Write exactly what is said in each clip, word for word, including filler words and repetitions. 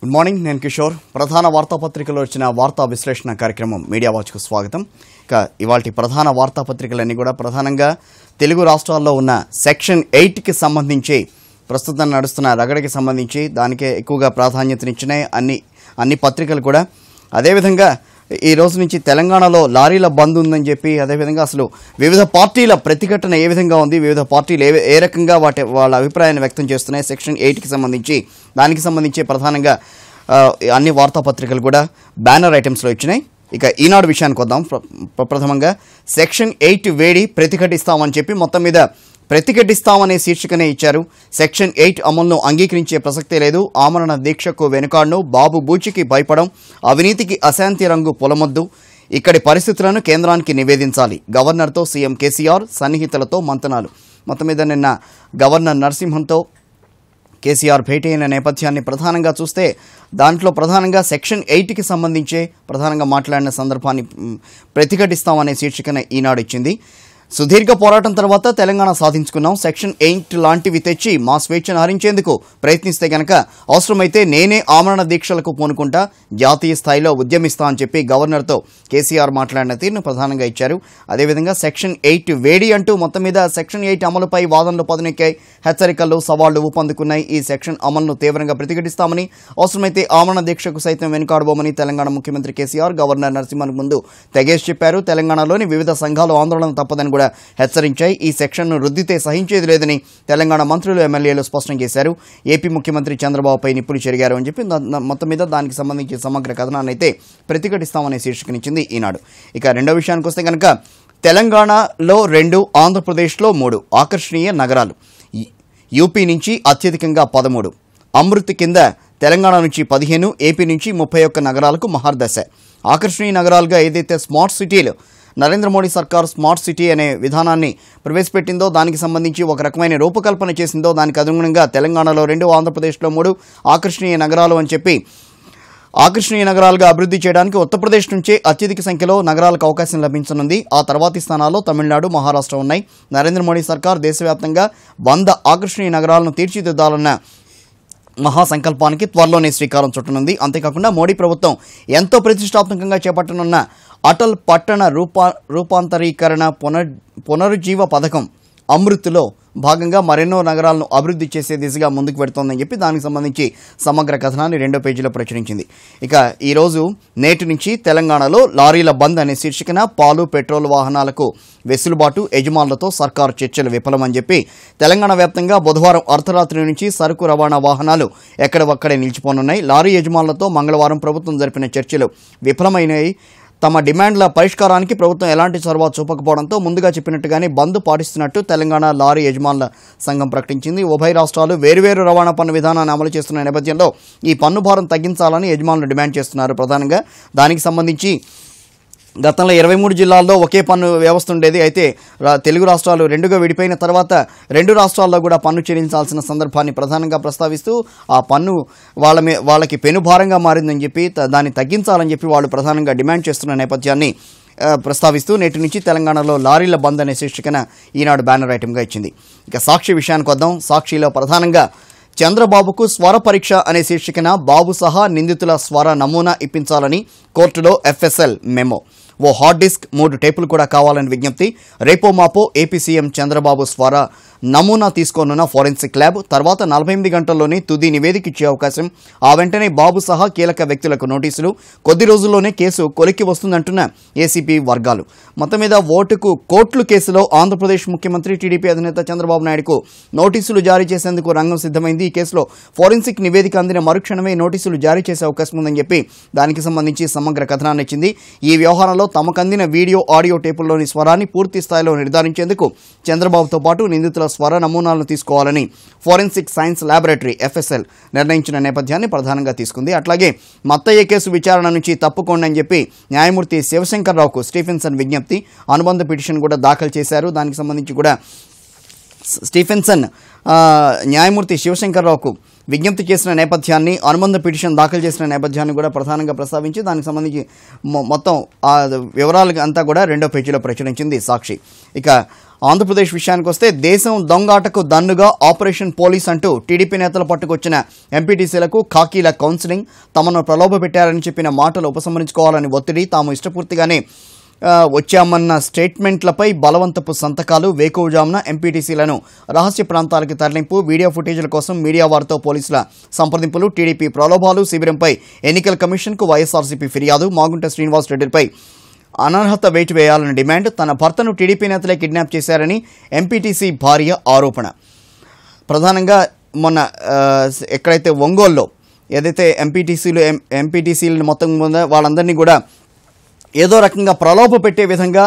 Good morning, నేను కిషోర్. ప్రధాన వార్తాపత్రికలో వచ్చిన వార్తా విశ్లేషణ కార్యక్రమం మీడియా వాచ్కు స్వాగతం. ఇక ఇవాల్టి ప్రధాన వార్తాపత్రికలన్నీ కూడా ప్రధానంగా తెలుగు రాష్ట్రాల్లో ఉన్న సెక్షన్ ఎయిట్కి సంబంధించి ప్రస్తుతం నడుస్తున్న రగడకి సంబంధించి దానికే ఎక్కువగా ప్రాధాన్యతనిచ్చినాయి అన్ని అన్ని పత్రికలు కూడా. అదేవిధంగా ఈ రోజు నుంచి తెలంగాణలో లారీల బంద్ ఉందని చెప్పి, అదేవిధంగా అసలు వివిధ పార్టీల ప్రతిఘటన ఏ విధంగా ఉంది, వివిధ పార్టీలు ఏ ఏ రకంగా వాటి వాళ్ళ అభిప్రాయాన్ని వ్యక్తం చేస్తున్నాయి సెక్షన్ ఎయిట్కి సంబంధించి, దానికి సంబంధించి ప్రధానంగా అన్ని వార్తాపత్రికలు కూడా బ్యానర్ ఐటమ్స్లో ఇచ్చినాయి. ఇక ఈనాడు విషయానికి వద్దాం. ప్రప్రథమంగా సెక్షన్ ఎయిట్ వేడి ప్రతిఘటిస్తామని చెప్పి మొత్తం మీద ప్రతిఘటిస్తామనే శీర్షికనే ఇచ్చారు. సెక్షన్ ఎయిట్ అమలును అంగీకరించే ప్రసక్తే లేదు, ఆమరణ దీక్షకు వెనుకాడను, బాబు బూచికి భయపడం, అవినీతికి అశాంతి రంగు పొలమొద్దు, ఇక్కడి పరిస్థితులను కేంద్రానికి నివేదించాలి, గవర్నర్తో సీఎం కేసీఆర్, సన్నిహితులతో మంతనాలు. మొత్తం మీద నిన్న గవర్నర్ నరసింహన్తో కేసీఆర్ భేటీ అయిన నేపథ్యాన్ని ప్రధానంగా చూస్తే దాంట్లో ప్రధానంగా సెక్షన్ ఎయిట్కి సంబంధించే ప్రధానంగా మాట్లాడిన సందర్భాన్ని ప్రతిఘటిస్తామనే శీర్షికన ఈనాడు ఇచ్చింది. సుదీర్ఘ పోరాటం తర్వాత తెలంగాణ సాధించుకున్నాం, సెక్షన్ ఎయిట్ లాంటివి తెచ్చి మా స్వేచ్ఛను హరించేందుకు ప్రయత్నిస్తే గనక అవసరమైతే నేనే ఆమరణ దీక్షలకు పూనుకుంటా, జాతీయ స్థాయిలో ఉద్యమిస్తా అని చెప్పి గవర్నర్తో కేసీఆర్ మాట్లాడిన తీరును ప్రధానంగా ఇచ్చారు. అదేవిధంగా సెక్షన్ ఎయిట్ వేడి అంటూ మొత్తం మీద సెక్షన్ ఎయిట్ అమలుపై వాదనలు పదునెక్కాయి, హెచ్చరికలు సవాళ్లు ఊపందుకున్నాయి. ఈ సెక్షన్ అమలును తీవ్రంగా ప్రతిఘటిస్తామని, అవసరమైతే ఆమరణ దీక్షకు సైతం వెనుకాడబోమని తెలంగాణ ముఖ్యమంత్రి కేసీఆర్ గవర్నర్ నరసింహన్ ముందు తెగేసి చెప్పారు. తెలంగాణలోని వివిధ సంఘాలు ఆందోళన తప్పదని హెచ్చరించాయి. ఈ సెక్షన్ను రుద్దితే సహించేది లేదని తెలంగాణ మంత్రులు, ఎమ్మెల్యేలు స్పష్టం చేశారు. ఏపీ ముఖ్యమంత్రి చంద్రబాబుపై నిప్పులు చెరిగారు అని చెప్పి మొత్తం మీద దానికి సంబంధించి సమగ్ర కథనాన్ని అయితే ప్రతిఘటిస్తామనే శీర్షికనిచ్చింది ఈనాడు. ఇక రెండో విషయానికి వస్తే కనుక తెలంగాణలో రెండు, ఆంధ్రప్రదేశ్లో మూడు ఆకర్షణీయ నగరాలు, యూపీ నుంచి అత్యధికంగా పదమూడు, అమృత్ కింద తెలంగాణ నుంచి పదిహేను, ఏపీ నుంచి ముప్పై ఒక్క నగరాలకు మహర్దశ. ఆకర్షణీయ నగరాలుగా ఏదైతే స్మార్ట్ సిటీలు నరేంద్ర మోడీ సర్కార్ స్మార్ట్ సిటీ అనే విధానాన్ని ప్రవేశపెట్టిందో, దానికి సంబంధించి ఒక రకమైన రూపకల్పన చేసిందో, దానికి అనుగుణంగా తెలంగాణలో రెండు, ఆంధ్రప్రదేశ్లో మూడు ఆకర్షణీయ నగరాలు అని చెప్పి ఆకర్షణీయ నగరాలుగా అభివృద్ధి చేయడానికి ఉత్తరప్రదేశ్ నుంచే అత్యధిక సంఖ్యలో నగరాలకు అవకాశం లభించనుంది. ఆ తర్వాతి స్థానాల్లో తమిళనాడు, మహారాష్ట్ర ఉన్నాయి. నరేంద్ర మోడీ సర్కార్ దేశవ్యాప్తంగా వంద ఆకర్షణీయ నగరాలను తీర్చిదిద్దాలన్న మహాసంకల్పానికి త్వరలోనే శ్రీకారం చుట్టనుంది. అంతేకాకుండా మోడీ ప్రభుత్వం ఎంతో ప్రతిష్టాత్మకంగా చేపట్టనున్న అటల్ పట్టణ రూపా రూపాంతరీకరణ పునర్ పునరుజ్జీవ పథకం అమృత్లో భాగంగా మరెన్నో నగరాలను అభివృద్ధి చేసే దిశగా ముందుకు పెడుతోందని చెప్పి దానికి సంబంధించి సమగ్ర కథనాన్ని రెండో పేజీలో ప్రచురించింది. ఇక ఈరోజు నేటి నుంచి తెలంగాణలో లారీల బంద్ అనే శీర్షికన పాలు, పెట్రోల్ వాహనాలకు వెసులుబాటు, యజమానులతో సర్కారు చర్చలు విఫలమని చెప్పి తెలంగాణ వ్యాప్తంగా బుధవారం అర్ధరాత్రి నుంచి సరుకు రవాణా వాహనాలు ఎక్కడవక్కడే నిలిచిపోనున్నాయి. లారీ యజమానులతో మంగళవారం ప్రభుత్వం జరిపిన చర్చలు విఫలమైనాయి. తమ డిమాండ్ల పరిష్కారానికి ప్రభుత్వం ఎలాంటి చొరవ చూపకపోవడంతో ముందుగా చెప్పినట్టుగానే బంద్ పాటిస్తున్నట్టు తెలంగాణ లారీ యజమానుల సంఘం ప్రకటించింది. ఉభయ రాష్ట్రాలు వేరువేరు రవాణా పన్ను విధానాన్ని అమలు చేస్తున్న నేపథ్యంలో ఈ పన్ను భారం తగ్గించాలని యజమానులు డిమాండ్ చేస్తున్నారు. ప్రధానంగా దానికి సంబంధించి గతంలో ఇరవై మూడు జిల్లాల్లో ఒకే పన్ను వ్యవస్థ ఉండేది. అయితే తెలుగు రాష్ట్రాలు రెండుగా విడిపోయిన తర్వాత రెండు రాష్ట్రాల్లో కూడా పన్ను చెల్లించాల్సిన సందర్భాన్ని ప్రధానంగా ప్రస్తావిస్తూ ఆ పన్ను వాళ్ళ మీ వాళ్ళకి పెనుభారంగా మారిందని చెప్పి దాన్ని తగ్గించాలని చెప్పి వాళ్ళు ప్రధానంగా డిమాండ్ చేస్తున్న నేపథ్యాన్ని ప్రస్తావిస్తూ నేటి నుంచి తెలంగాణలో లారీల బంద్ అనే శీర్షికన ఈనాడు బ్యానర్ ఐటమ్గా ఇచ్చింది. ఇక సాక్షి విషయానికి వద్దాం. సాక్షిలో ప్రధానంగా చంద్రబాబుకు స్వర పరీక్ష అనే శీర్షికన బాబు సహా నిందితుల స్వర నమూనా ఇప్పించాలని కోర్టులో ఎఫ్ఎస్ఎల్ మెమో, ఓ హార్డ్ డిస్క్, మూడు టేపులు కూడా కావాలని విజ్ఞప్తి. రేపో మాపో ఏపీ సీఎం చంద్రబాబు స్వర నమూనా తీసుకోనున్న ఫోరెన్సిక్ ల్యాబ్ తర్వాత నలభై ఎనిమిది గంటల్లోనే తుది నివేదిక ఇచ్చే అవకాశం. ఆ వెంటనే బాబు సహా కీలక వ్యక్తులకు నోటీసులు. కొద్ది రోజుల్లోనే కేసు కొలిక్కి వస్తుందంటున్న ఏసీపీ వర్గాలు. మొత్తం మీద ఓటుకు కోట్లు కేసులో ఆంధ్రప్రదేశ్ ముఖ్యమంత్రి టీడీపీ అధినేత చంద్రబాబు నాయుడుకు నోటీసులు జారీ చేసేందుకు రంగం సిద్ధమైంది. ఈ కేసులో ఫోరెన్సిక్ నివేదిక అందిన మరుక్షణమే నోటీసులు జారీ చేసే అవకాశం ఉందని చెప్పి దానికి సంబంధించి సమగ్ర కథనాన్ని ఇచ్చింది. ఈ వ్యవహారంలో తమకందిన వీడియో, ఆడియో టేపుల్లోని స్వరాన్ని పూర్తి స్థాయిలో నిర్ధారించేందుకు చంద్రబాబుతో పాటు నిందితుల స్వర నమూనాలను తీసుకోవాలని ఫోరెన్సిక్ సైన్స్ ల్యాబొరేటరీ ఎఫ్ఎస్ఎల్ నిర్ణయించిన నేపథ్యాన్ని ప్రధానంగా తీసుకుంది. అట్లాగే మత్తయ్య కేసు విచారణ నుంచి తప్పుకోండి అని చెప్పి న్యాయమూర్తి శివశంకర్రావుకు స్టీఫెన్సన్ విజ్ఞప్తి, అనుబంధ పిటిషన్ కూడా దాఖలు చేశారు. దానికి సంబంధించి కూడా స్టీఫెన్సన్ న్యాయమూర్తి శివశంకర్రావుకు విజ్ఞప్తి చేసిన నేపథ్యాన్ని, అనుబంధ పిటిషన్ దాఖలు చేసిన నేపథ్యాన్ని కూడా ప్రధానంగా ప్రస్తావించి దానికి సంబంధించి మొత్తం ఆ వివరాలు అంతా కూడా రెండో పేజీలో ప్రచురించింది సాక్షి. ఇక ఆంధ్రప్రదేశ్ విషయానికి వస్తే దేశం దొంగాటకు దన్నుగా ఆపరేషన్ పోలీస్ అంటూ టీడీపీ నేతలు పట్టుకొచ్చిన ఎంపీటీసీలకు ఖాకీల కౌన్సిలింగ్, తమను ప్రలోభపెట్టారని చెప్పిన మాటలు ఉపసంహరించుకోవాలని ఒత్తిడి, తాము ఇష్టపూర్తిగానే వచ్చామన్న స్టేట్మెంట్లపై బలవంతపు సంతకాలు, వేకువజామున ఎంపీటీసీలను రహస్య ప్రాంతాలకు తరలింపు, వీడియో ఫుటేజ్ల కోసం మీడియా వారితో పోలీసుల సంప్రదింపులు, టీడీపీ ప్రలోభాలు, శిబిరంపై ఎన్నికల కమిషన్కు వైఎస్ఆర్సీపీ ఫిర్యాదు, మాగుంట శ్రీనివాస్ రెడ్డిపై అనర్హత వేటు వేయాలని డిమాండ్, తన భర్తను టీడీపీ నేతలే కిడ్నాప్ చేశారని ఎంపీటీసీ భార్య ఆరోపణ. ప్రధానంగా మొన్న ఎక్కడైతే ఒంగోలులో ఏదైతే ఎంపీటీసీలు ఎంపీటీసీలను మొత్తం ముందు వాళ్ళందరినీ కూడా ఏదో రకంగా ప్రలోభ పెట్టే విధంగా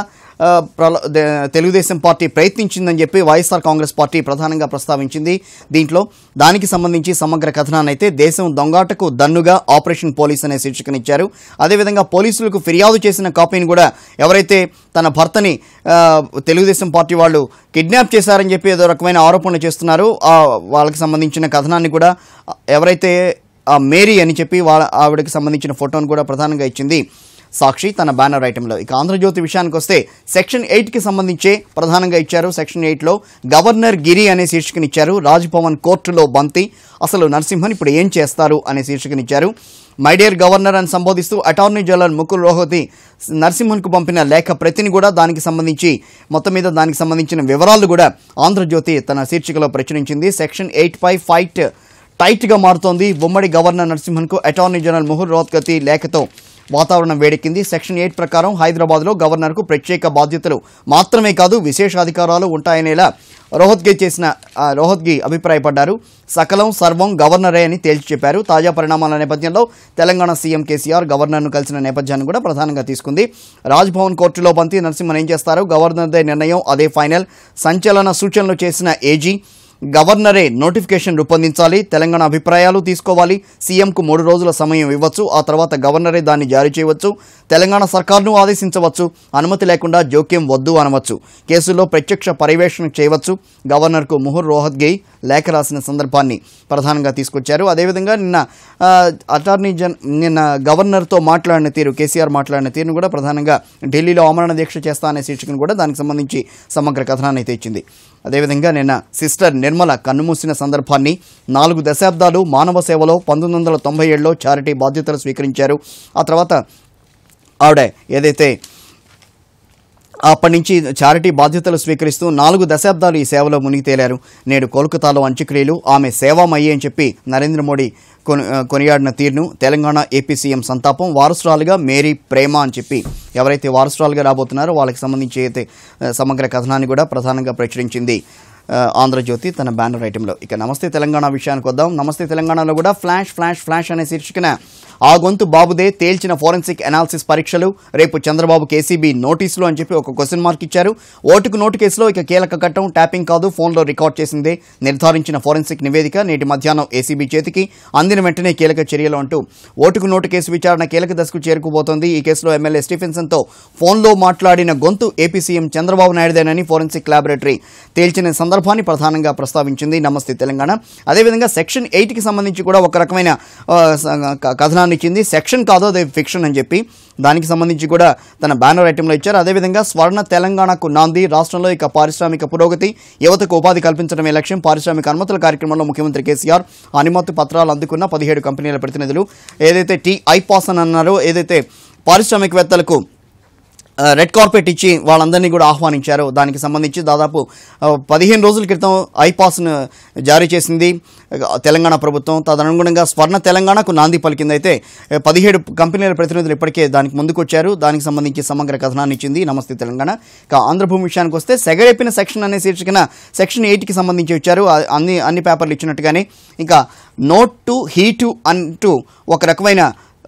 తెలుగుదేశం పార్టీ ప్రయత్నించిందని చెప్పి వైఎస్ఆర్ కాంగ్రెస్ పార్టీ ప్రధానంగా ప్రస్తావించింది. దీంట్లో దానికి సంబంధించి సమగ్ర కథనాన్ని అయితే దేశం దొంగాటకు దన్నుగా ఆపరేషన్ పోలీస్ అనే శీర్షికనిచ్చారు. అదేవిధంగా పోలీసులకు ఫిర్యాదు చేసిన కాపీని కూడా ఎవరైతే తన భర్తని తెలుగుదేశం పార్టీ వాళ్ళు కిడ్నాప్ చేశారని చెప్పి ఏదో రకమైన ఆరోపణలు చేస్తున్నారో వాళ్ళకి సంబంధించిన కథనాన్ని కూడా ఎవరైతే మేరీ అని చెప్పి వాళ్ళ ఆవిడకి సంబంధించిన ఫోటోను కూడా ప్రధానంగా ఇచ్చింది సాక్షి తన బ్యానర్ ఐటెంలో. ఇక ఆంధ్రజ్యోతి విషయానికి వస్తే సెక్షన్ ఎయిట్కి సంబంధించే ప్రధానంగా ఇచ్చారు. సెక్షన్ ఎయిట్లో గవర్నర్ గిరి అనే శీర్షికనిచ్చారు. రాజ్భవన్ కోర్టులో బంతి, అసలు నరసింహన్ ఇప్పుడు ఏం చేస్తారు అనే శీర్షికనిచ్చారు. మై డియర్ గవర్నర్ అని సంబోధిస్తూ అటార్నీ జనరల్ ముకుల్ రోహత్గి నరసింహన్కు పంపిన లేఖ ప్రతిని కూడా దానికి సంబంధించి మొత్తం మీద దానికి సంబంధించిన వివరాలు కూడా ఆంధ్రజ్యోతి తన శీర్షికలో ప్రచురించింది. సెక్షన్ ఎయిట్ పై ఫైట్ టైట్గా మారుతోంది. ఉమ్మడి గవర్నర్ నరసింహన్కు అటార్నీ జనరల్ ముకుల్ రోహత్గి లేఖతో వాతావరణం వేడెక్కింది. సెక్షన్ ఎయిట్ ప్రకారం హైదరాబాద్లో గవర్నర్కు ప్రత్యేక బాధ్యతలు మాత్రమే కాదు విశేష అధికారాలు ఉంటాయనేలా రోహత్గి చేసిన రోహత్గి అభిప్రాయపడ్డారు. సకలం సర్వం గవర్నరే అని తేల్చి చెప్పారు. తాజా పరిణామాల నేపథ్యంలో తెలంగాణ సీఎం కేసీఆర్ గవర్నర్ను కలిసిన నేపథ్యాన్ని కూడా ప్రధానంగా తీసుకుంది. రాజ్భవన్ కోర్టులో బంతి, నరసింహన్ ఏం చేస్తారు, గవర్నర్దే నిర్ణయం అదే ఫైనల్, సంచలన సూచనలు చేసిన ఏజీ, గవర్నరే నోటిఫికేషన్ రూపొందించాలి, తెలంగాణ అభిప్రాయాలు తీసుకోవాలి, సీఎంకు మూడు రోజుల సమయం ఇవ్వచ్చు, ఆ తర్వాత గవర్నరే దాన్ని జారీ చేయవచ్చు, తెలంగాణ సర్కార్ను ఆదేశించవచ్చు, అనుమతి లేకుండా జోక్యం వద్దు అనవచ్చు, కేసుల్లో ప్రత్యక్ష పర్యవేక్షణ చేయవచ్చు. గవర్నర్కు ముకుల్ రోహత్గి లేఖ రాసిన సందర్భాన్ని ప్రధానంగా తీసుకొచ్చారు. అదేవిధంగా నిన్న అటార్నీ జన్ నిన్న గవర్నర్తో మాట్లాడిన తీరు, కేసీఆర్ మాట్లాడిన తీరును కూడా ప్రధానంగా ఢిల్లీలో ఆమరణ దీక్ష చేస్తా అనే శీర్షికను కూడా దానికి సంబంధించి సమగ్ర కథనాన్ని అయితే ఇచ్చింది. అదేవిధంగా నిన్న సిస్టర్ నిర్మల కన్నుమూసిన సందర్భాన్ని, నాలుగు దశాబ్దాలు మానవ సేవలో పంతొమ్మిది వందల తొంభై ఏడులో చారిటీ బాధ్యతలు స్వీకరించారు. ఆ తర్వాత ఆవిడ ఏదైతే అప్పటి నుంచి చారిటీ బాధ్యతలు స్వీకరిస్తూ నాలుగు దశాబ్దాలు ఈ సేవలో మునిగి తేలారు. నేడు కోల్కతాలో అంత్యక్రియలు, ఆమె సేవామయ్యే అని చెప్పి నరేంద్ర మోడీ కొని కొనియాడిన తీరును, తెలంగాణ ఏపీ సీఎం సంతాపం, వారసురాలుగా మేరీ ప్రేమ అని చెప్పి ఎవరైతే వారసురాలుగా రాబోతున్నారో వాళ్ళకి సంబంధించి అయితే సమగ్ర కథనాన్ని కూడా ప్రధానంగా ప్రచురించింది ఆంధ్రజ్యోతి తన బ్యానర్ ఐటెంలో. ఇక నమస్తే తెలంగాణ విషయానికి వద్దాం. నమస్తే తెలంగాణలో కూడా ఫ్లాష్ ఫ్లాష్ ఫ్లాష్ అనే శీర్షికన ఆ గొంతు బాబుదే, తేల్చిన ఫోరెన్సిక్ అనాలిసిస్ పరీక్షలు, రేపు చంద్రబాబు కేసీబీ నోటీసులు అని చెప్పి ఒక క్వశ్చన్ మార్క్ ఇచ్చారు. ఓటుకు నోటు కేసులో ఇక కీలక ఘట్టం, ట్యాపింగ్ కాదు ఫోన్లో రికార్డ్ చేసిందే నిర్ధారించిన ఫోరెన్సిక్ నివేదిక నేటి మధ్యాహ్నం ఏసీబీ చేతికి, అందిన వెంటనే కీలక చర్యలు అంటూ ఓటుకు నోటు కేసు విచారణ కీలక దశకు చేరుకుపోతోంది. ఈ కేసులో ఎమ్మెల్యే స్టీఫెన్సన్తో ఫోన్లో మాట్లాడిన గొంతు ఏపీ సీఎం చంద్రబాబు నాయుడుదేనని ఫోరెన్సిక్ ల్యాబొరేటరీ తేల్చిన సందర్భాన్ని ప్రధానంగా ప్రస్తావించింది నమస్తే తెలంగాణ. అదేవిధంగా సెక్షన్ ఎయిట్కి సంబంధించి కూడా ఒక రకమైన కథనాన్ని ఇచ్చింది. సెక్షన్ కాదు అదే ఫిక్షన్ అని చెప్పి దానికి సంబంధించి కూడా తన బ్యానర్ ఐటెంలో ఇచ్చారు. అదేవిధంగా స్వర్ణ తెలంగాణకు నాంది, రాష్ట్రంలో ఇక పారిశ్రామిక పురోగతి, యువతకు ఉపాధి కల్పించడమే లక్ష్యం, పారిశ్రామిక అనుమతుల కార్యక్రమంలో ముఖ్యమంత్రి కేసీఆర్ అనుమతి పత్రాలు అందుకున్న పదిహేడు కంపెనీల ప్రతినిధులు ఏదైతే టీ ఐపాస్ అని అన్నారో, ఏదైతే పారిశ్రామికవేత్తలకు రెడ్ కార్పెట్ ఇచ్చి వాళ్ళందరినీ కూడా ఆహ్వానించారు. దానికి సంబంధించి దాదాపు పదిహేను రోజుల క్రితం ఐపాస్ను జారీ చేసింది తెలంగాణ ప్రభుత్వం. తదనుగుణంగా స్వర్ణ తెలంగాణకు నాంది పలికింది. అయితే పదిహేడు కంపెనీల ప్రతినిధులు ఇప్పటికే దానికి ముందుకు వచ్చారు. దానికి సంబంధించి సమగ్ర కథనాన్ని ఇచ్చింది నమస్తే తెలంగాణ. ఇక ఆంధ్రభూమి విషయానికి వస్తే సెగరేపిన సెక్షన్ అనే శీర్షికన సెక్షన్ ఎయిట్కి సంబంధించి వచ్చారు. అన్ని అన్ని పేపర్లు ఇచ్చినట్టుగానే ఇంకా నోట్ టు హీటు అంటూ ఒక రకమైన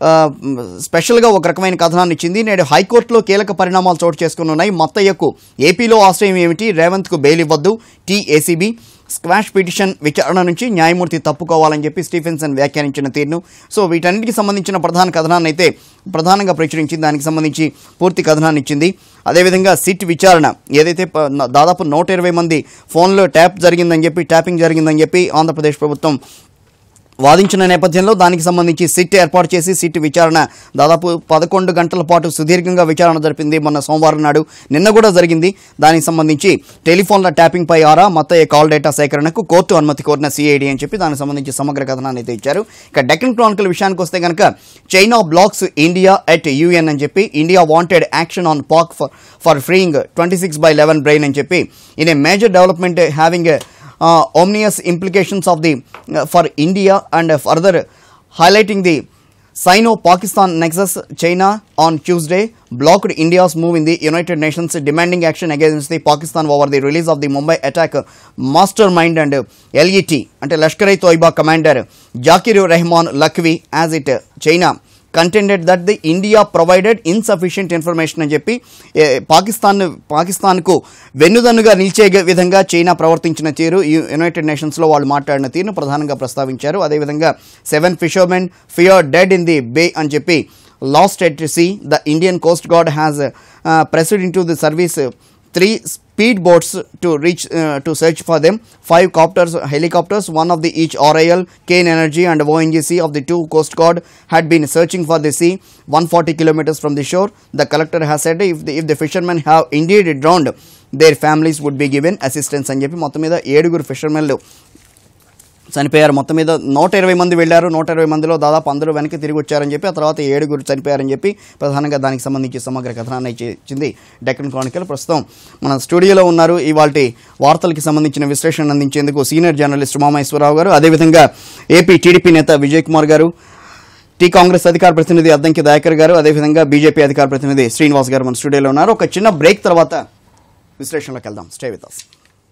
స్పెషల్గా ఒక రకమైన కథనాన్ని ఇచ్చింది. నేడు హైకోర్టులో కీలక పరిణామాలు చోటు చేసుకుని ఉన్నాయి. మత్తయ్యకు ఏపీలో ఆశ్రయం ఏమిటి, రేవంత్కు బెయిల్ ఇవ్వద్దు, టీ ఏసీబీ స్క్వాష్ పిటిషన్ విచారణ నుంచి న్యాయమూర్తి తప్పుకోవాలని చెప్పి స్టీఫెన్సన్ వ్యాఖ్యానించిన తీరును, సో వీటన్నిటికి సంబంధించిన ప్రధాన కథనాన్ని అయితే ప్రధానంగా ప్రచురించింది. దానికి సంబంధించి పూర్తి కథనాన్ని ఇచ్చింది. అదేవిధంగా సిట్ విచారణ ఏదైతే దాదాపు నూట ఇరవై మంది ఫోన్లో ట్యాప్ జరిగిందని చెప్పి ట్యాపింగ్ జరిగిందని చెప్పి ఆంధ్రప్రదేశ్ ప్రభుత్వం వాదించిన నేపథ్యంలో దానికి సంబంధించి సిట్ ఏర్పాటు చేసి సిట్ విచారణ దాదాపు పదకొండు గంటల పాటు సుదీర్ఘంగా విచారణ జరిపింది మొన్న సోమవారం నాడు. నిన్న కూడా జరిగింది. దానికి సంబంధించి టెలిఫోన్ల ట్యాపింగ్ పై ఆరా, మొత్తం కాల్ డేటా సేకరణకు కోర్టు అనుమతి కోరిన సిఐడి అని చెప్పి దానికి సంబంధించి సమగ్ర కథనాన్ని అయితే ఇచ్చారు. ఇక డెక్కన్ క్రానికల్ విషయానికి వస్తే కనుక China blocks India at UN అని చెప్పి India wanted action on Pak for freeing twenty six by eleven brain అని చెప్పి in a major development having Uh, ominous implications of the uh, for India and uh, further highlighting the Sino-Pakistan nexus. China on Tuesday blocked India's move in the United Nations demanding action against the Pakistan over the release of the Mumbai attack mastermind and uh, L E T and Lashkar-e-Toiba commander Zakir Rahman Lakhvi as it uh, China contended that the India provided insufficient information అని చెప్పి పాకిస్తాన్ పాకిస్తాన్కు వెన్నుదన్నుగా నిలిచే విధంగా China ప్రవర్తించిన తీరు United నేషన్స్లో వాళ్ళు మాట్లాడిన తీరును ప్రధానంగా ప్రస్తావించారు. అదేవిధంగా seven fishermen fear dead in the bay అని చెప్పి lost at sea the Indian coast guard has pressed into the service three speed boats to reach uh, to search for them, five copters, helicopters, one of the each R I L, Kane Energy and O N G C of the two Coast Guard had been searching for the sea one hundred forty kilometers from the shore. The collector has said if the, if the fishermen have indeed drowned, their families would be given assistance అని చెప్పి మొత్తం మీద ఏడుగురు ఫిషర్మెన్లు చనిపోయారు. మొత్తం మీద నూట ఇరవై మంది వెళ్ళారు. నూట ఇరవై మందిలో దాదాపు అందరూ వెనక్కి తిరిగి వచ్చారని చెప్పి ఆ తర్వాత ఏడుగురు చనిపోయారని చెప్పి ప్రధానంగా దానికి సంబంధించి సమగ్ర కథనాన్ని ఇచ్చింది డెక్కన్ క్రానికల్. ప్రస్తుతం మన స్టూడియోలో ఉన్నారు ఇవాల్టి వార్తలకి సంబంధించిన విశ్లేషణ అందించేందుకు సీనియర్ జర్నలిస్ట్ ఉమామహేశ్వరరావు గారు, అదేవిధంగా ఏపీ టీడీపీ నేత విజయ్ కుమార్ గారు, టీ కాంగ్రెస్ అధికార ప్రతినిధి అద్దంకి దయాకర్ గారు, అదేవిధంగా బీజేపీ అధికార ప్రతినిధి శ్రీనివాస్ గారు మన స్టూడియోలో ఉన్నారు. ఒక చిన్న బ్రేక్ తర్వాత విశ్లేషణలోకి వెళ్దాం. Stay with us.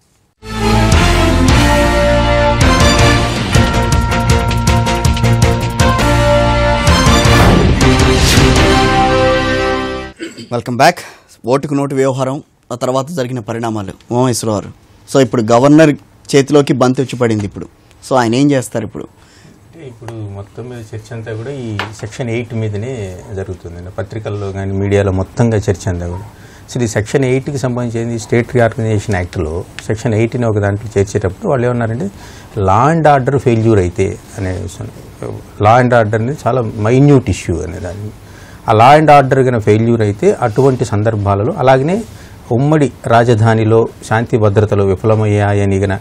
Welcome back. ఓటుకు నోటు వ్యవహారం, ఆ తర్వాత జరిగిన పరిణామాలు ఉమామహేశ్వరరావు. సో ఇప్పుడు గవర్నర్ చేతిలోకి బంతి వచ్చి పడింది. ఇప్పుడు సో ఆయన ఏం చేస్తారు? ఇప్పుడు ఇప్పుడు మొత్తం మీద చర్చ అంతా కూడా ఈ సెక్షన్ ఎయిట్ మీదనే జరుగుతుంది. పత్రికల్లో కానీ మీడియాలో మొత్తంగా చర్చ అంతా కూడా అసలు ఈ సెక్షన్ ఎయిట్కి సంబంధించింది స్టేట్ రీఆర్గనైజేషన్ యాక్ట్లో సెక్షన్ ఎయిట్ని ఒక దాంట్లో చేర్చేటప్పుడు వాళ్ళు ఏమన్నారంటే లా అండ్ ఆర్డర్ ఫెయిల్యూర్ అయితే అనే లా అండ్ ఆర్డర్ అనేది చాలా మైన్యూట్ ఇష్యూ అనే దాన్ని ఆ లా అండ్ ఆర్డర్ కనుక ఫెయిల్యూర్ అయితే అటువంటి సందర్భాలలో అలాగనే ఉమ్మడి రాజధానిలో శాంతి భద్రతలు విఫలమయ్యాయని గన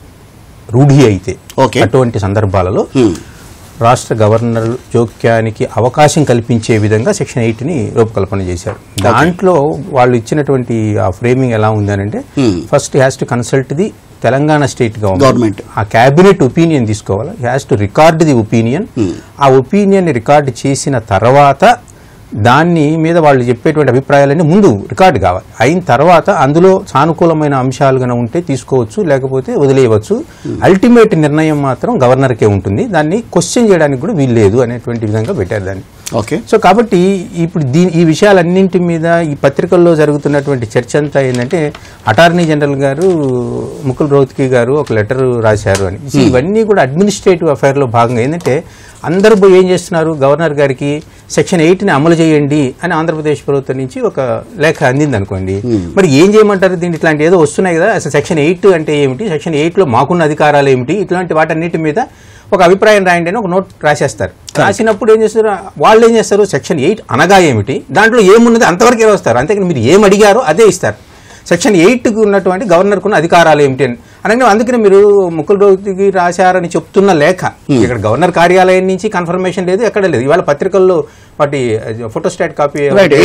రూఢి అయితే అటువంటి సందర్భాలలో రాష్ట్ర గవర్నర్ జోక్యానికి అవకాశం కల్పించే విధంగా సెక్షన్ ఎయిట్ ని రూపకల్పన చేశారు. దాంట్లో వాళ్ళు ఇచ్చినటువంటి ఆ ఫ్రేమింగ్ ఎలా ఉందనంటే first has to consult the Telangana state government, ఆ క్యాబినెట్ ఒపీనియన్ తీసుకోవాలి, has to record the opinion, ఆ ఒపీనియన్ రికార్డ్ చేసిన తర్వాత దాన్ని మీద వాళ్ళు చెప్పేటువంటి అభిప్రాయాలన్నీ ముందు రికార్డు కావాలి. అయిన తర్వాత అందులో సానుకూలమైన అంశాలు కనుక ఉంటే తీసుకోవచ్చు, లేకపోతే వదిలేయవచ్చు. అల్టిమేట్ నిర్ణయం మాత్రం గవర్నర్కే ఉంటుంది, దాన్ని క్వశ్చన్ చేయడానికి కూడా వీలు లేదు అనేటువంటి విధంగా పెట్టారు దాన్ని. ఓకే. సో కాబట్టి ఇప్పుడు దీని ఈ విషయాలన్నింటి మీద ఈ పత్రికల్లో జరుగుతున్నటువంటి చర్చ అంతా ఏంటంటే అటార్నీ జనరల్ గారు ముకుల్ రోహత్గి గారు ఒక లెటర్ రాశారు అని. ఇవన్నీ కూడా అడ్మినిస్ట్రేటివ్ అఫైర్లో భాగంగా ఏంటంటే అందరూ పోయి ఏం చేస్తున్నారు, గవర్నర్ గారికి సెక్షన్ ఎయిట్ ని అమలు చేయండి అని ఆంధ్రప్రదేశ్ ప్రభుత్వం నుంచి ఒక లేఖ అందింది అనుకోండి. మరి ఏం చేయమంటారు, దీన్ని ఇట్లాంటి ఏదో వస్తున్నాయి కదా, అసలు సెక్షన్ ఎయిట్ అంటే ఏమిటి, సెక్షన్ ఎయిట్ లో మాకున్న అధికారాలు ఏమిటి, ఇట్లాంటి వాటన్నిటి మీద ఒక అభిప్రాయం రాయండి అని ఒక నోట్ రాసేస్తారు. రాసినప్పుడు ఏం చేస్తారు, వాళ్ళు ఏం చేస్తారు, సెక్షన్ ఎయిట్ అనగా ఏమిటి, దాంట్లో ఏమున్నది అంతవరకు వస్తారు, అంతేకాని మీరు ఏం అడిగారో అదే ఇస్తారు. సెక్షన్ ఎయిట్కి ఉన్నటువంటి గవర్నర్కున్న అధికారాలు ఏమిటి అని అనగా అందుకని మీరు ముకుల్ రోహత్గి రాశారని చెప్తున్న లేఖ ఇక్కడ గవర్నర్ కార్యాలయం నుంచి కన్ఫర్మేషన్ లేదు, ఎక్కడ లేదు. ఇవాళ పత్రికల్లో వాటి ఫోటోస్టాట్ కాపీ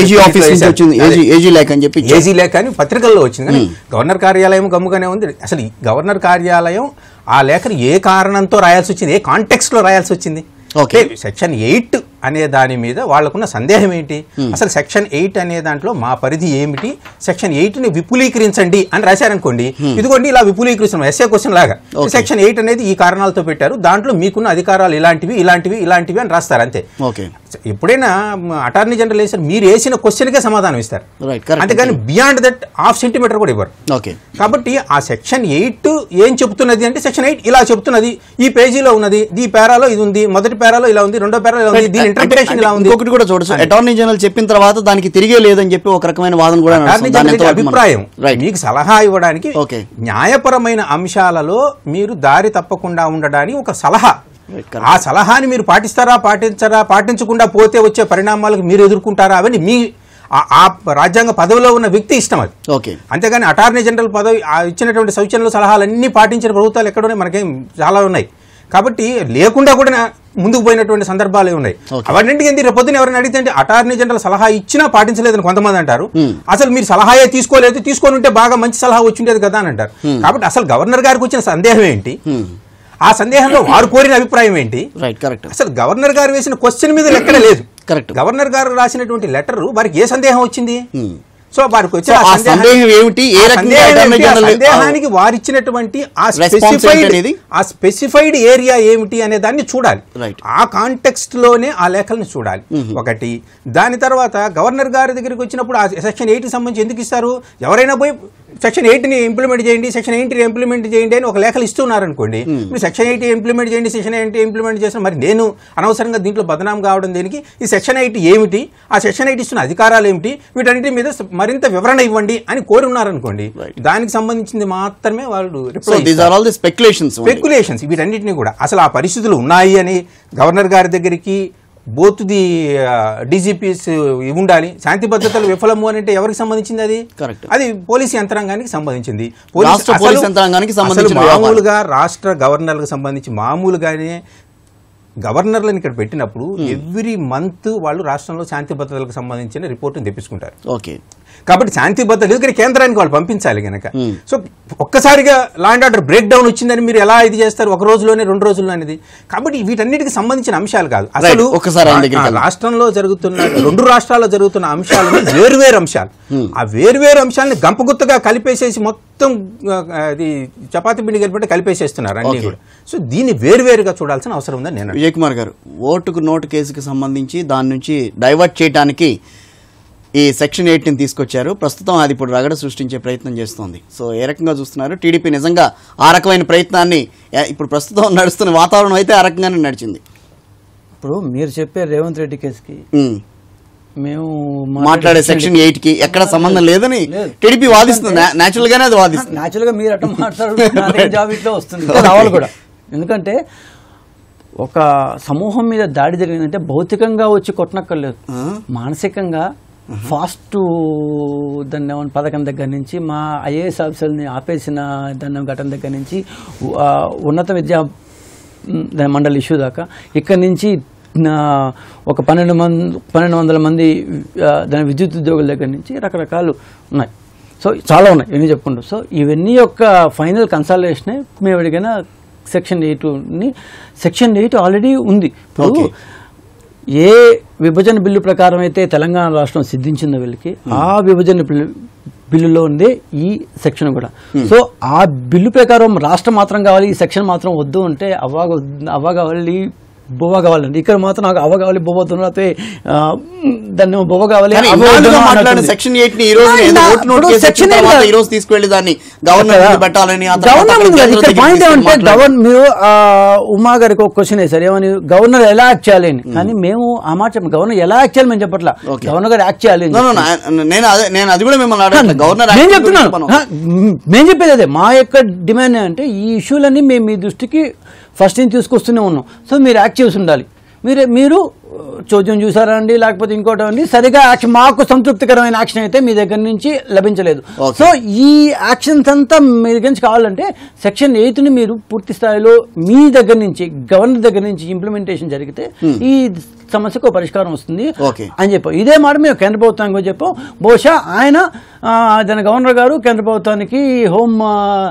ఏజీ లేఖ అని పత్రికల్లో వచ్చింది, కానీ గవర్నర్ కార్యాలయం గమ్ముగానే ఉంది. అసలు గవర్నర్ కార్యాలయం ఆ లేఖను ఏ కారణంతో రాయాల్సి వచ్చింది, ఏ కాంటెక్స్ట్ లో రాయాల్సి వచ్చింది? ఓకే, సెక్షన్ ఎయిట్ అనే దాని మీద వాళ్ళకున్న సందేహం ఏంటి, అసలు సెక్షన్ ఎయిట్ అనే దాంట్లో మా పరిధి ఏమిటి, సెక్షన్ ఎయిట్ ని విపులీకరించండి అని రాశారనుకోండి, ఇదిగోండి ఇలా విపులీకరిస్తున్నాం ఎస్ఏ క్వశ్చన్ లాగా. సెక్షన్ ఎయిట్ అనేది ఈ కారణాలతో పెట్టారు, దాంట్లో మీకున్న అధికారాలు ఇలాంటివి ఇలాంటివి ఇలాంటివి అని రాస్తారు అంతే. ఎప్పుడైనా అటార్నీ జనరల్ వేసారు, మీరు వేసిన క్వశ్చన్ కే సమాధానం ఇస్తారు, అంతేగాని బియాండ్ దట్ హాఫ్ సెంటీమీటర్ కూడా ఇవ్వరు. కాబట్టి ఆ సెక్షన్ ఎయిట్ ఏం చెప్తున్నది అంటే సెక్షన్ ఎయిట్ ఇలా చెప్తున్నది, ఈ పేజీలో ఉన్నది, ఈ పేరాలో ఇది ఉంది, మొదటి పేరాలో ఇలా ఉంది, రెండో పేరాలో ఇలా ఉంది, ఇంటర్ప్రిటేషన్ ఇలా ఉంది. ఒకటి కూడా చూడొచ్చు, అటార్నీ జనరల్ చెప్పిన తర్వాత దానికి తిరిగే లేదని చెప్పి ఒక రకమైన వాదన కూడా అభిప్రాయం, మీకు సలహా ఇవ్వడానికి న్యాయపరమైన అంశాలలో మీరు దారి తప్పకుండా ఉండడానికి ఒక సలహా ఆ సలహాని మీరు పాటిస్తారా పాటించరా పాటించకుండా పోతే వచ్చే పరిణామాలకు మీరు ఎదుర్కొంటారా అవన్నీ మీ ఆ రాజ్యాంగ పదవిలో ఉన్న వ్యక్తి ఇష్టం అది. ఓకే, అంతేగాని అటార్నీ జనరల్ పదవి ఇచ్చినటువంటి సూచనలు సలహాలన్నీ పాటించిన ప్రభుత్వాలు ఎక్కడో మనకేం చాలా ఉన్నాయి. కాబట్టి లేకుండా కూడా ముందుకు పోయినటువంటి సందర్భాలు ఉన్నాయి. అవన్నింటికి ఎందుకు పొద్దున ఎవరైనా అడిగితే అటార్నీ జనరల్ సలహా ఇచ్చినా పాటించలేదని కొంతమంది అంటారు. అసలు మీరు సలహాయే తీసుకోలేదు, తీసుకొని ఉంటే బాగా మంచి సలహా వచ్చిండేది కదా అని అంటారు. కాబట్టి అసలు గవర్నర్ గారికి వచ్చిన సందేహం ఏంటి, ఆ సందేహంలో వారు కోరిన అభిప్రాయం ఏంటి? అసలు గవర్నర్ గారు వేసిన క్వశ్చన్ మీద ఎక్కడ లేదు. గవర్నర్ గారు రాసినటువంటి లెటర్ వారికి ఏ సందేహం వచ్చింది? సో వారికి వచ్చిన సందేహానికి వారిచ్చినటువంటి ఆ స్పెసిఫైడ్ ఏరియా ఏమిటి అనే దాన్ని చూడాలి. ఆ కాంటెక్స్ట్ లోనే ఆ లేఖల్ని చూడాలి ఒకటి. దాని తర్వాత గవర్నర్ గారి దగ్గరికి వచ్చినప్పుడు ఆ సెక్షన్ ఎయిట్ కి సంబంధించి ఎందుకు ఇస్తారు? ఎవరైనా పోయి సెక్షన్ ఎయిట్ ని ఇంప్లిమెంట్ చేయండి, సెక్షన్ ఎయిట్ ని ఇంప్లిమెంట్ చేయండి అని ఒక లేఖలు ఇస్తున్నారు అనుకోండి. మీరు సెక్షన్ ఎయిట్ ఇంప్లిమెంట్ చేయండి, సెక్షన్ ఎయిట్ ఇంప్లిమెంట్ చేసిన మరి నేను అనవసరంగా దీంట్లో బదనాం కావడం దేనికి? ఈ సెక్షన్ ఎయిట్ ఏమిటి, ఆ సెక్షన్ ఎయిట్ ఇస్తున్న అధికారాలు ఏమిటి, వీటన్నిటి మీద మరింత వివరణ ఇవ్వండి అని కోరి ఉన్నారనుకోండి. దానికి సంబంధించింది మాత్రమే వాళ్ళు స్పెక్యులేషన్స్. వీటన్నిటిని కూడా అసలు ఆ పరిస్థితులు ఉన్నాయి అని గవర్నర్ గారి దగ్గరికి బోత్ ది డీజీపీస్ ఉండాలి. శాంతి భద్రతలు విఫలము అని అంటే ఎవరికి సంబంధించింది? అది అది పోలీసు యంత్రాంగానికి సంబంధించింది. మామూలుగా రాష్ట్ర గవర్నర్లకు సంబంధించి మామూలుగానే గవర్నర్లను ఇక్కడ పెట్టినప్పుడు ఎవ్రీ మంత్ వాళ్ళు రాష్ట్రంలో శాంతి భద్రతలకు సంబంధించిన రిపోర్టును తెప్పించుకుంటారు. ఓకే, కాబట్టి శాంతి భద్రత ఎందుకని కేంద్రానికి వాళ్ళు పంపించాలి కనుక. సో ఒక్కసారిగా law and order break down వచ్చిందని మీరు ఎలా ఇది చేస్తారు ఒక రోజులోనే రెండు రోజుల్లో అనేది? కాబట్టి వీటన్నిటికి సంబంధించిన అంశాలు కాదు. అసలు రాష్ట్రంలో జరుగుతున్న రెండు రాష్ట్రాల్లో జరుగుతున్న అంశాలను వేరువేరు అంశాలు, ఆ వేరువేరు అంశాలను గంపగుత్తగా కలిపేసేసి మొత్తం అది చపాతి పిండి కలిపి కలిపేసేస్తున్నారు అన్ని కూడా. సో దీన్ని వేరువేరుగా చూడాల్సిన అవసరం ఉందని నేను. విజయ్ కుమార్ గారు, ఓటుకు నోటు కేసుకి సంబంధించి దాని నుంచి డైవర్ట్ చేయడానికి ఈ సెక్షన్ ఎయిట్ ని తీసుకొచ్చారు. ప్రస్తుతం అది ఇప్పుడు రగడ సృష్టించే ప్రయత్నం చేస్తోంది. సో ఏ రకంగా చూస్తున్నారు? టీడీపీ నిజంగా ఆ రకమైన ప్రయత్నాన్ని ఇప్పుడు ప్రస్తుతం నడుస్తున్న వాతావరణం అయితే ఆ రకంగానే నడిచింది. ఇప్పుడు మీరు చెప్పే రేవంత్ రెడ్డి కేసుకి మేము మాట్లాడే సెక్షన్ ఎయిట్ కి ఎక్కడ సంబంధం లేదని టీడీపీ వాదిస్తుంది. నేచురల్ గానే అది వాదిస్తుంది. నేచురల్ గా మీరు అట్లా మాట్లాడుతున్నారు, జాబితాలో వస్తుంది రావాలి కూడా. ఎందుకంటే ఒక సమూహం మీద దాడి జరిగిందంటే భౌతికంగా వచ్చి కొట్టనక్కర్లేదు, మానసికంగా ఫాస్ట్ దాన్ని పథకం దగ్గర నుంచి మా ఐఏఎస్ ఆఫీసర్ని ఆపేసిన దాన్ని ఘటన దగ్గర నుంచి ఉన్నత విద్యా మండలి ఇష్యూ దాకా ఇక్కడి నుంచి ఒక పన్నెండు మంది పన్నెండు వందల మంది దాని విద్యుత్ ఉద్యోగుల దగ్గర నుంచి రకరకాలు ఉన్నాయి. సో చాలా ఉన్నాయి ఇవన్నీ చెప్పుకుంటాం. సో ఇవన్నీ యొక్క ఫైనల్ కన్సల్టేషనే మేము అడిగిన సెక్షన్ ఎయిట్ని. సెక్షన్ ఎయిట్ ఆల్రెడీ ఉంది. ఇప్పుడు ఏ విభజన బిల్లు ప్రకారం అయితే తెలంగాణ రాష్ట్రం సిద్ధించిందో వీళ్ళకి, ఆ విభజన బిల్లు బిల్లులో ఉంది ఈ సెక్షన్ కూడా. సో ఆ బిల్లు ప్రకారం రాష్ట్రం మాత్రం కావాలి, ఈ సెక్షన్ మాత్రం వద్దు అంటే అవ్వ అవ్వ కావాలి బొవ్వ కావాలండి. ఇక్కడ మాత్రం నాకు అవ్వ కావాలి బొవ్వ తున్నతే దాన్ని బొవ్వ కావాలి. సెక్షన్ ఎయిట్ ని ఈ రోజు తీసుకెళ్లి దాన్ని గవర్నర్ పెట్టాలని పాయింట్ ఏమంటే గవర్నర్ మీరు ఉమా గారికి ఒక క్వశ్చన్ వేసారు ఏమని, గవర్నర్ ఎలా యాక్ట్ చేయాలి అని. కానీ మేము ఆ మాట చెప్పాము, గవర్నర్ ఎలా యాక్ట్ చేయాలి మేము చెప్పట్లా, గవర్నర్ గారు యాక్ట్ చేయాలి. నేను అది కూడా మిమ్మల్ని గవర్నర్ నేను చెప్తున్నాను, మేము చెప్పేది అదే. మా యొక్క డిమాండ్ అంటే ఈ ఇష్యూలన్నీ మేము మీ దృష్టికి ఫస్ట్ నుంచి తీసుకొస్తూనే ఉన్నాం. సో మీరు యాక్ట్ చేసి ఉండాలి. మీరే మీరు చోద్యం చూసారా అండి, లేకపోతే ఇంకోటి అండి, సరిగా యాక్షన్ మాకు సంతృప్తికరమైన యాక్షన్ అయితే మీ దగ్గర నుంచి లభించలేదు. సో ఈ యాక్షన్స్ అంతా మీ దగ్గర నుంచి కావాలంటే సెక్షన్ ఎయిత్ ని మీరు పూర్తి స్థాయిలో మీ దగ్గర నుంచి గవర్నర్ దగ్గర నుంచి ఇంప్లిమెంటేషన్ జరిగితే ఈ సమస్యకు పరిష్కారం వస్తుంది అని చెప్పాం. ఇదే మాట మేము కేంద్ర ప్రభుత్వానికి చెప్పాం. బహుశా ఆయన దాని గవర్నర్ గారు కేంద్ర ప్రభుత్వానికి హోమ్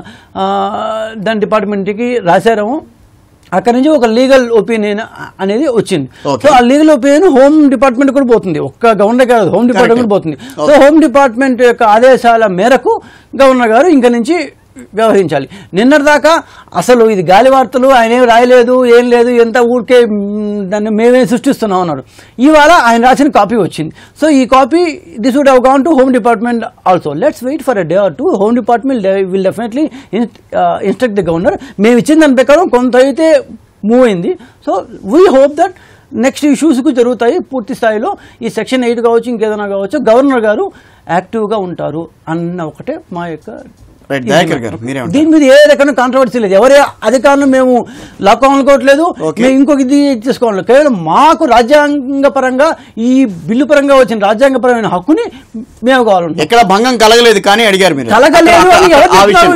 దాని డిపార్ట్మెంట్కి రాశారేమో, అక్కడి నుంచి ఒక లీగల్ ఒపీనియన్ అనేది వచ్చింది. సో ఆ లీగల్ ఒపీనియన్ హోమ్ డిపార్ట్మెంట్ కూడా పోతుంది, ఒక్క గవర్నర్ కాదు హోమ్ డిపార్ట్మెంట్ పోతుంది. సో హోమ్ డిపార్ట్మెంట్ యొక్క ఆదేశాల మేరకు గవర్నర్ గారు ఇంక నుంచి వ్యవహరించాలి. నిన్నటిదాకా అసలు ఇది గాలి వార్తలు, ఆయన ఏం రాయలేదు, ఏం లేదు, ఎంత ఊరికే దాన్ని మేమే సృష్టిస్తున్నాం అన్నాడు. ఇవాళ ఆయన రాసిన కాపీ వచ్చింది. సో ఈ copy this would have gone to home department also. Let's wait for a day or two. Home department will definitely instruct the governor. మేము ఇచ్చిన దాని ప్రకారం కొంత అయితే మూవ్ అయింది. So we hope that next ఇష్యూస్కు జరుగుతాయి పూర్తి స్థాయిలో. ఈ సెక్షన్ ఎయిట్ కావచ్చు, ఇంకేదైనా కావచ్చు, గవర్నర్ గారు యాక్టివ్గా ఉంటారు అన్న ఒకటే మా యొక్క దీని మీద ఏ రకమైన కాంట్రవర్సీ లేదు. ఎవరి అధికారులు మేము లాక్కోవాలనుకోవట్లేదు, మేము ఇంకొక ఇది తీసుకోవాలి. కేవలం మాకు రాజ్యాంగ పరంగా ఈ బిల్లు పరంగా వచ్చిన రాజ్యాంగపరమైన హక్కుని మేము కావాలంటే ఎక్కడ భంగం కలగలేదు కానీ అడిగారు మీరు. కలగలేదు అని ఎవరు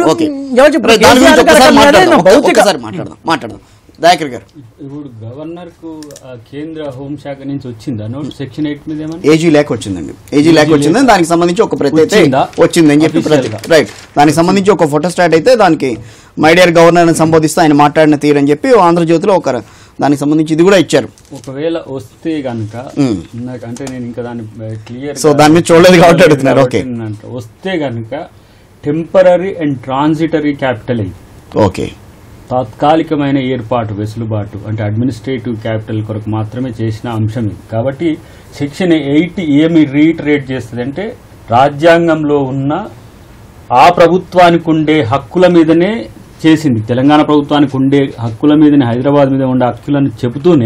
మాట్లాడదాం మాట్లాడదాం దయాకర్ గారు. ఇప్పుడు గవర్నర్ కు కేంద్ర హోంశాఖ నుంచి వచ్చిందా నోట్ సెక్షన్ ఎయిట్ మీద ఏమన్నా? ఏజీ లేఖ వచ్చిందండి. ఏజీ లేఖ వచ్చిందని దానికి సంబంధించి ఒక ప్రతి అయితే వచ్చిందని చెప్పి ప్రతి రైట్ దానికి సంబంధించి ఒక ఫోటో స్టాట్ అయితే దానికి మై డియర్ గవర్నర్ అని సంబోధిస్తూ ఆయన మాట్లాడిన తీరని చెప్పి ఆంధ్రజ్యోతిలో ఒక దానికి సంబంధించి ఇది కూడా ఇచ్చారు. ఒకవేళ వస్తే గనుక అంటే నేను ఇంకా దాన్ని క్లియర్ సో దాని మీద చూడలేదు కాబట్టి అడుగుతున్నారు. ఓకే, వస్తే గనుక టెంపరరీ అండ్ ట్రాన్సిటరీ క్యాపిటల్ ఇది. ఓకే, తాత్కాలికమైన ఏర్పాటు వెసులుబాటు అంటే అడ్మినిస్ట్రేటివ్ క్యాపిటల్ కొరకు మాత్రమే చేసిన అంశం ఇది. కాబట్టి సెక్షన్ ఎయిట్ ఏమి రీటరేట్ చేస్తుంది అంటే రాజ్యాంగంలో ఉన్న ఆ ప్రభుత్వానికి ఉండే హక్కుల మీదనే చేసింది. తెలంగాణ ప్రభుత్వానికి ఉండే హక్కుల మీదనే హైదరాబాద్ మీద ఉండే హక్కులను చెబుతూనే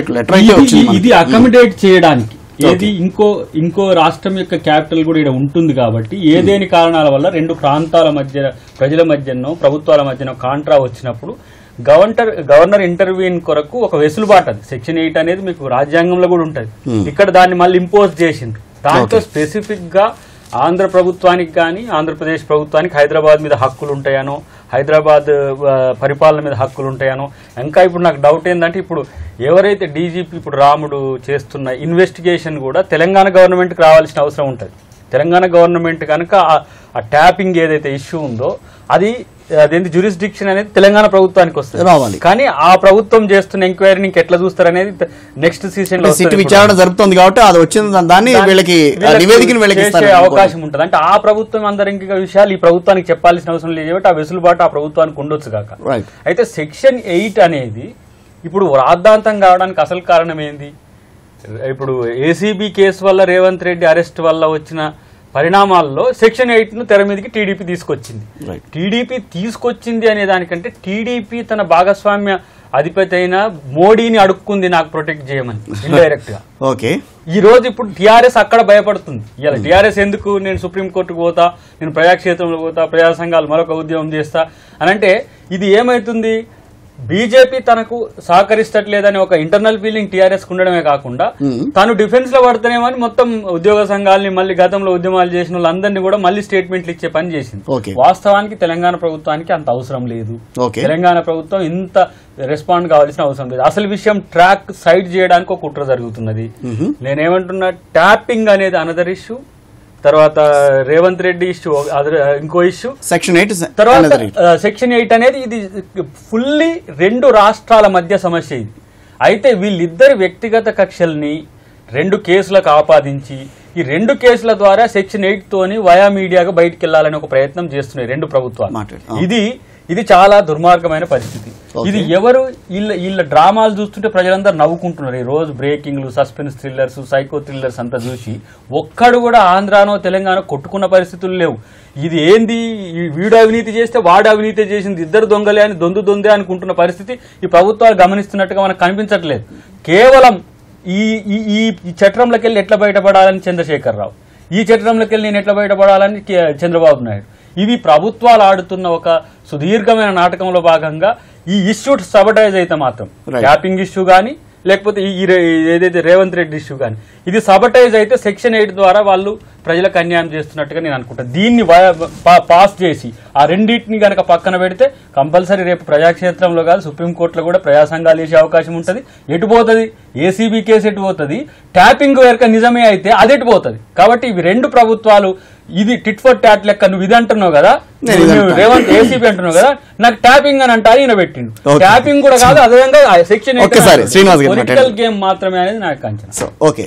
ఇది అకామిడేట్ చేయడానికి ఏది ఇంకో ఇంకో రాష్ట్రం యొక్క క్యాపిటల్ కూడా ఇక్కడ ఉంటుంది. కాబట్టి ఏదేని కారణాల వల్ల రెండు ప్రాంతాల మధ్య ప్రజల మధ్యనో ప్రభుత్వాల మధ్యనో కాంట్రా వచ్చినప్పుడు గవర్నర్ గవర్నర్ ఇంటర్వ్యూన్ కొరకు ఒక వెసులుబాటు అది సెక్షన్ ఎయిట్ అనేది మీకు రాజ్యాంగంలో కూడా ఉంటుంది. ఇక్కడ దాన్ని మళ్ళీ ఇంపోజ్ చేసిండ్రు. దాంట్లో స్పెసిఫిక్ గా ఆంధ్ర ప్రభుత్వానికి కానీ ఆంధ్రప్రదేశ్ ప్రభుత్వానికి హైదరాబాద్ మీద హక్కులు ఉంటాయనో హైదరాబాద్ పరిపాలన మీద హక్కులు ఉంటాయనో. ఇంకా ఇప్పుడు నాకు డౌట్ ఏంటంటే ఇప్పుడు ఎవరైతే డీజీపీ ఇప్పుడు రాముడు చేస్తున్న ఇన్వెస్టిగేషన్ కూడా తెలంగాణ గవర్నమెంట్కి రావాల్సిన అవసరం ఉంటుంది. తెలంగాణ గవర్నమెంట్ కనుక ఆ ట్యాపింగ్ ఏదైతే ఇష్యూ ఉందో అది అదేంటి జ్యూరిస్డిక్షన్ అనేది తెలంగాణ ప్రభుత్వానికి వస్తుంది రావాలి. కానీ ఆ ప్రభుత్వం చేస్తున్న ఎంక్వైరీని ఎట్లా చూస్తారనేది నెక్స్ట్ సీజన్ లో విచారణ జరుగుతుంది కాబట్టి అది వచ్చిన దాన్ని వీళ్ళకి నివేదికను చేసే అవకాశం ఉంటుంది. అంటే ఆ ప్రభుత్వం అందరికి విషయాలు ఈ ప్రభుత్వానికి చెప్పాల్సిన అవసరం లేదు కాబట్టి ఆ వెసులుబాటు ఆ ప్రభుత్వానికి ఉండొచ్చు కాక. అయితే సెక్షన్ ఎయిట్ అనేది ఇప్పుడు రాద్ధాంతం కావడానికి అసలు కారణం ఏంది? ఇప్పుడు ఏసీబీ కేసు వల్ల రేవంత్ రెడ్డి అరెస్ట్ వల్ల వచ్చిన పరిణామాల్లో సెక్షన్ ఎయిట్ ను తెర మీదకి టీడీపీ తీసుకొచ్చింది. టీడీపీ తీసుకొచ్చింది అనే దానికంటే టీడీపీ తన భాగస్వామ్య అధిపతి అయిన మోడీని అడుక్కుంది నాకు ప్రొటెక్ట్ చేయమని ఇండైరెక్ట్ గా. ఓకే, ఈ రోజు ఇప్పుడు టీఆర్ఎస్ అక్కడ భయపడుతుంది. ఇలా టీఆర్ఎస్ ఎందుకు నేను సుప్రీంకోర్టుకు పోతా, నేను ప్రజాక్షేత్రంలో పోతా, ప్రజా సంఘాలు మరొక ఉద్యమం చేస్తా అని అంటే ఇది ఏమైతుంది? బీజేపీ తనకు సహకరిస్తట్లేదని ఒక ఇంటర్నల్ ఫీలింగ్ టీఆర్ఎస్ ఉండడమే కాకుండా తాను డిఫెన్స్ లో పడుతున్నామని మొత్తం ఉద్యోగ సంఘాలని మళ్ళీ గతంలో ఉద్యమాలు చేసిన వాళ్ళందరినీ కూడా మళ్ళీ స్టేట్మెంట్లు ఇచ్చే పని చేసింది. వాస్తవానికి తెలంగాణ ప్రభుత్వానికి అంత అవసరం లేదు. తెలంగాణ ప్రభుత్వం ఇంత రెస్పాండ్ కావాల్సిన అవసరం లేదు. అసలు విషయం ట్రాక్ సైడ్ చేయడానికి ఒక కుట్ర జరుగుతున్నది. నేనేమంటున్నా, ట్యాపింగ్ అనేది అనదర్ ఇష్యూ, తర్వాత రేవంత్ రెడ్డి ఇష్యూ ఇంకో ఇష్యూ, సెక్షన్ ఎయిట్ తర్వాత సెక్షన్ ఎయిట్ అనేది ఇది ఫుల్లీ రెండు రాష్ట్రాల మధ్య సమస్య ఇది. అయితే వీళ్ళిద్దరి వ్యక్తిగత కక్షల్ని రెండు కేసులకు ఆపాదించి ఈ రెండు కేసుల ద్వారా సెక్షన్ ఎయిట్ తోని వయా మీడియాగా బయటకు వెళ్లాలని ఒక ప్రయత్నం చేస్తున్నాయి రెండు ప్రభుత్వాలు. ఇది ఇది చాలా దుర్మార్గమైన పరిస్థితి. ఇది ఎవరు వీళ్ళ వీళ్ళ డ్రామాలు చూస్తుంటే ప్రజలందరూ నవ్వుకుంటున్నారు. ఈ రోజు బ్రేకింగ్లు, సస్పెన్స్ థ్రిల్లర్స్, సైకో థ్రిల్లర్స్ అంతా చూసి ఒక్కడు కూడా ఆంధ్రానో తెలంగాణ కొట్టుకున్న పరిస్థితులు లేవు. ఇది ఏంది, వీడు అవినీతి చేస్తే వాడు అవినీతి చేసింది, ఇద్దరు దొంగలే అని దొందు దొందే అనుకుంటున్న పరిస్థితి ఈ ప్రభుత్వాలు గమనిస్తున్నట్టుగా మనకు కనిపించట్లేదు. కేవలం ఈ ఈ చట్రంలోకి వెళ్ళి ఎట్లా బయటపడాలని చంద్రశేఖర్ రావు, ఈ చట్రంలోకి వెళ్ళి నేను ఎట్లా బయటపడాలని చంద్రబాబు నాయుడు, ఇవి ప్రభుత్వాలు ఆడుతున్న ఒక సుదీర్ఘమైన నాటకంలో భాగంగా ఈ ఇష్యూ సబటైజ్ అయితే మాత్రం ట్యాపింగ్ ఇష్యూ కానీ లేకపోతే ఈ ఏదైతే రేవంత్ రెడ్డి ఇష్యూ కానీ ఇది సబటైజ్ అయితే సెక్షన్ ఎయిట్ ద్వారా వాళ్ళు ప్రజలకు అన్యాయం చేస్తున్నట్టుగా నేను అనుకుంటాను. దీన్ని పాస్ చేసి ఆ రెండింటిని గనక పక్కన పెడితే కంపల్సరీ రేపు ప్రజాక్షేత్రంలో కాదు సుప్రీంకోర్టులో కూడా ప్రజా సంఘాలు వేసే అవకాశం ఉంటుంది. ఎటు పోతుంది? ఏసీబీ కేసు ఎటు పోతుంది? ట్యాపింగ్ కనుక నిజమే అయితే అది ఎటు పోతుంది? కాబట్టి ఇవి రెండు ప్రభుత్వాలు ఇది టిట్ ఫర్ టాట్ లెక్క నువ్వు ఇది అంటున్నావు కదా, రేవంత్ ఏసీబీ అంటున్నావు కదా, నాకు ట్యాపింగ్ అని అంటారు ఈయన పెట్టిండు. ట్యాపింగ్ కూడా కాదు, అదేవిధంగా సెక్షన్ పొలిటికల్ గేమ్ మాత్రమే అనేది నాకు అంచనా. ఓకే,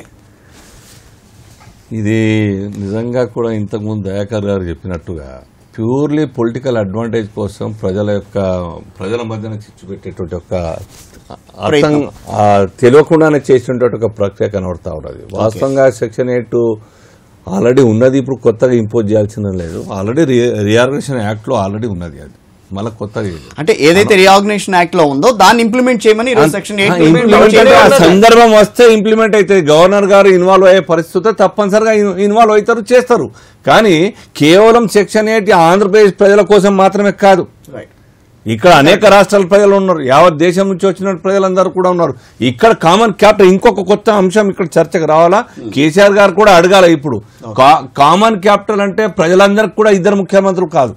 ఇది నిజంగా కూడా ఇంతకుముందు దయాకర్ గారు చెప్పినట్టుగా ప్యూర్లీ పొలిటికల్ అడ్వాంటేజ్ కోసం ప్రజల యొక్క ప్రజల మధ్యన చిచ్చు పెట్టేటువంటి ఒక అర్థం తెలియకుండానే చేసినటువంటి ఒక ప్రక్రియ కనబడతా ఉన్నది. వాస్తవంగా సెక్షన్ ఎయిట్ ఆల్రెడీ ఉన్నది, ఇప్పుడు కొత్తగా ఇంపోజ్ చేయాల్సిన లేదు. ఆల్రెడీ రీఆర్గనైజేషన్ యాక్ట్లో ఆల్రెడీ ఉన్నది. అది మళ్ళీ కొత్తగా అంటే ఏదైతే రీఆర్గనైజేషన్ యాక్ట్ లో ఉందో దాన్ని ఇంప్లిమెంట్ చేయమని సెక్షన్ ఎయిట్ సందర్భం వస్తే ఇంప్లిమెంట్ అవుతుంది. గవర్నర్ గారు ఇన్వాల్వ్ అయ్యే పరిస్థితి తప్పనిసరిగా ఇన్వాల్వ్ అవుతారు, చేస్తారు. కానీ కేవలం సెక్షన్ ఎయిట్ ఆంధ్రప్రదేశ్ ప్రజల కోసం మాత్రమే కాదు. ఇక్కడ అనేక రాష్ట్రాల ప్రజలు ఉన్నారు, యావత్ దేశం నుంచి వచ్చిన ప్రజలందరూ కూడా ఉన్నారు. ఇక్కడ కామన్ క్యాపిటల్ ఇంకొక కొత్త అంశం ఇక్కడ చర్చకు రావాలా, కేసీఆర్ గారు కూడా అడగాల. ఇప్పుడు కామన్ క్యాపిటల్ అంటే ప్రజలందరికీ కూడా ఇద్దరు ముఖ్యమంత్రులు కాదు.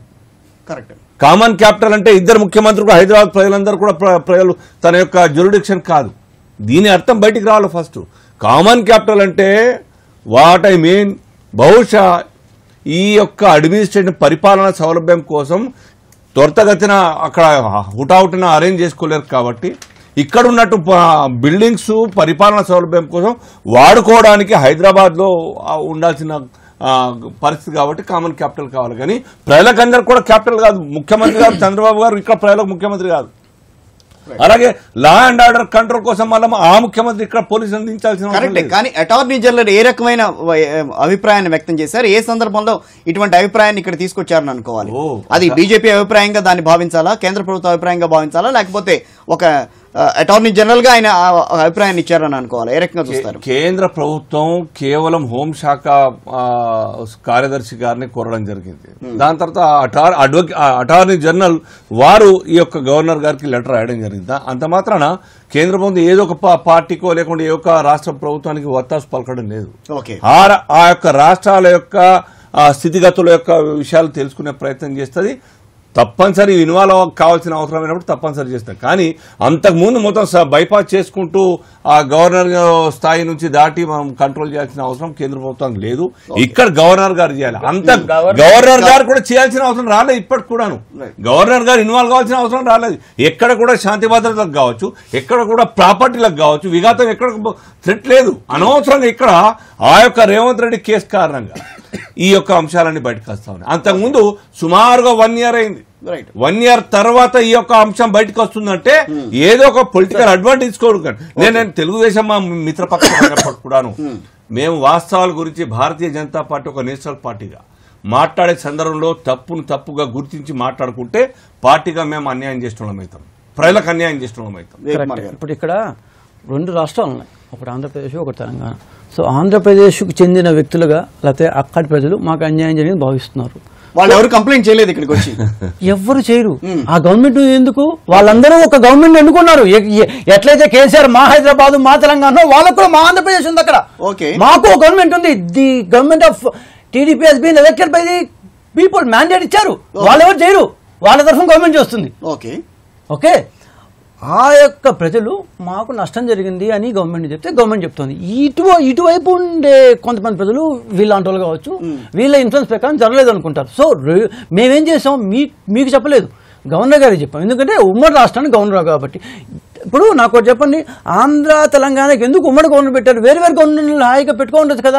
కామన్ క్యాపిటల్ అంటే ఇద్దరు ముఖ్యమంత్రులు, హైదరాబాద్ ప్రజలందరూ కూడా ప్రజలు తన యొక్క జ్యూరిడిక్షన్ కాదు. దీని అర్థం బయటికి రావాలి. ఫస్ట్ కామన్ క్యాపిటల్ అంటే వాట్ ఐ మీన్, బహుశా ఈ యొక్క అడ్మినిస్ట్రేటివ్ పరిపాలన సౌలభ్యం కోసం త్వరితగతిన అక్కడ హుటాహుటిన అరేంజ్ చేసుకోలేరు. కాబట్టి ఇక్కడ ఉన్నట్టు బిల్డింగ్స్ పరిపాలన సౌలభ్యం కోసం వాడుకోవడానికి హైదరాబాద్లో ఉండాల్సిన పరిస్థితి. కాబట్టి కామన్ క్యాపిటల్ కావాలి. కానీ ప్రజలకందరూ కూడా క్యాపిటల్ కాదు. ముఖ్యమంత్రి గారు చంద్రబాబు గారు ఇక్కడ ప్రజలకు ముఖ్యమంత్రి కాదు. అలాగే లా అండ్ ఆర్డర్ కంట్రోల్ కోసం మళ్ళీ ఆ ముఖ్యమంత్రి ఇక్కడ పోలీసులు అందించాల్సిన. కరెక్టే. కానీ అటార్నీ జనరల్ ఏ రకమైన అభిప్రాయాన్ని వ్యక్తం చేశారు, ఏ సందర్భంలో ఇటువంటి అభిప్రాయాన్ని ఇక్కడ తీసుకొచ్చారని అనుకోవాలి? అది బీజేపీ అభిప్రాయంగా దాన్ని భావించాలా, కేంద్ర ప్రభుత్వ అభిప్రాయంగా భావించాలా, లేకపోతే ఒక అటార్నీ జనరల్ గా ఆయన అభిప్రాయాన్ని ఇచ్చారని అనుకోవాలి? ఏ రకంగా చూస్తారు? కేంద్ర ప్రభుత్వం కేవలం హోంశాఖ కార్యదర్శి గారిని కోరడం జరిగింది. దాని తర్వాత అటార్నీ జనరల్ వారు ఈ యొక్క గవర్నర్ గారికి లెటర్ రాయడం జరిగింది. అంత మాత్రాన కేంద్ర ప్రభుత్వం ఏదో ఒక పార్టీకో లేకుంటే ఏ ఒక్క రాష్ట్ర ప్రభుత్వానికి వత్తాసు పలకడం లేదు. ఆ యొక్క రాష్ట్రాల యొక్క స్థితిగతుల యొక్క విషయాలు తెలుసుకునే ప్రయత్నం చేస్తుంది. తప్పనిసరి ఇన్వాల్వ్ కావాల్సిన అవసరమైనప్పుడు తప్పనిసరి చేస్తాం. కానీ అంతకుముందు మొత్తం బైపాస్ చేసుకుంటూ ఆ గవర్నర్ స్థాయి నుంచి దాటి మనం కంట్రోల్ చేయాల్సిన అవసరం కేంద్ర ప్రభుత్వానికి లేదు. ఇక్కడ గవర్నర్ గారు చేయాలి. అంత గవర్నర్ గారు కూడా చేయాల్సిన అవసరం రాలేదు. ఇప్పటికి కూడాను గవర్నర్ గారు ఇన్వాల్వ్ కావాల్సిన అవసరం రాలేదు. ఎక్కడ కూడా శాంతి భద్రతలకు కావచ్చు, ఎక్కడ కూడా ప్రాపర్టీలకు కావచ్చు, విఘాతం ఎక్కడ థ్రెట్ లేదు. అనవసరంగా ఇక్కడ ఆ యొక్క రేవంత్ రెడ్డి కేసు కారణంగా ఈ యొక్క అంశాలన్నీ బయటకు వస్తా ఉన్నాయి. అంతకుముందు సుమారుగా వన్ ఇయర్ అయింది. వన్ ఇయర్ తర్వాత ఈ యొక్క అంశం బయటకు వస్తుందంటే ఏదో ఒక పొలిటికల్ అడ్వాంటేజ్ కోరుకండి. నేను తెలుగుదేశం మా మిత్రపక్షం కూడాను మేము వాస్తవాల గురించి భారతీయ జనతా పార్టీ ఒక నేషనల్ పార్టీగా మాట్లాడే సందర్భంలో తప్పును తప్పుగా గుర్తించి మాట్లాడుకుంటే పార్టీగా మేము అన్యాయం చేస్తున్నాం అవుతాం, ప్రజలకు అన్యాయం చేస్తున్నాం అవుతాం. ఇప్పుడు ఇక్కడ రెండు రాష్ట్రాలు ఉన్నాయి, ఒకటి ఆంధ్రప్రదేశ్, ఒకటి తెలంగాణ. సో ఆంధ్రప్రదేశ్కు చెందిన వ్యక్తులుగా లేకపోతే అక్కడి ప్రజలు మాకు అన్యాయం జరిగింది భావిస్తున్నారు. వాళ్ళు ఎవరు కంప్లైంట్ చేయలేదు ఇక్కడికి వచ్చి, ఎవరు చేయరు. ఆ గవర్నమెంట్ ఎందుకు, వాళ్ళందరూ ఒక గవర్నమెంట్ ఎన్నుకున్నారు. ఎట్లయితే కేసీఆర్ మా హైదరాబాద్ మా తెలంగాణ, వాళ్ళకు కూడా మా ఆంధ్రప్రదేశ్ ఉంది. అక్కడ మాకు ఒక గవర్నమెంట్ ఉంది. The government of TDP has been elected by the people, mandate ఇచ్చారు. వాళ్ళు ఎవరు చేయరు, వాళ్ళ తరఫున గవర్నమెంట్ చేస్తుంది. ఓకే ఓకే ఆ యొక్క ప్రజలు మాకు నష్టం జరిగింది అని గవర్నమెంట్ చెప్తే గవర్నమెంట్ చెప్తుంది. ఇటు ఇటువైపు ఉండే కొంతమంది ప్రజలు వీళ్ళంటి వాళ్ళు కావచ్చు, వీళ్ళ ఇన్ఫ్లుయెన్స్ ప్రకారం జరగలేదు అనుకుంటారు. సో మేమేం చేసాం, మీ మీకు చెప్పలేదు, గవర్నర్ గారికి చెప్పాం. ఎందుకంటే ఉమ్మడి రాష్ట్రానికి గవర్నర్ కాబట్టి. ఇప్పుడు నాకు చెప్పండి, ఆంధ్ర తెలంగాణకి ఎందుకు ఉమ్మడి గవర్నర్ పెట్టారు? వేరు వేరు గవర్నర్ హాయిగా పెట్టుకోండదు కదా.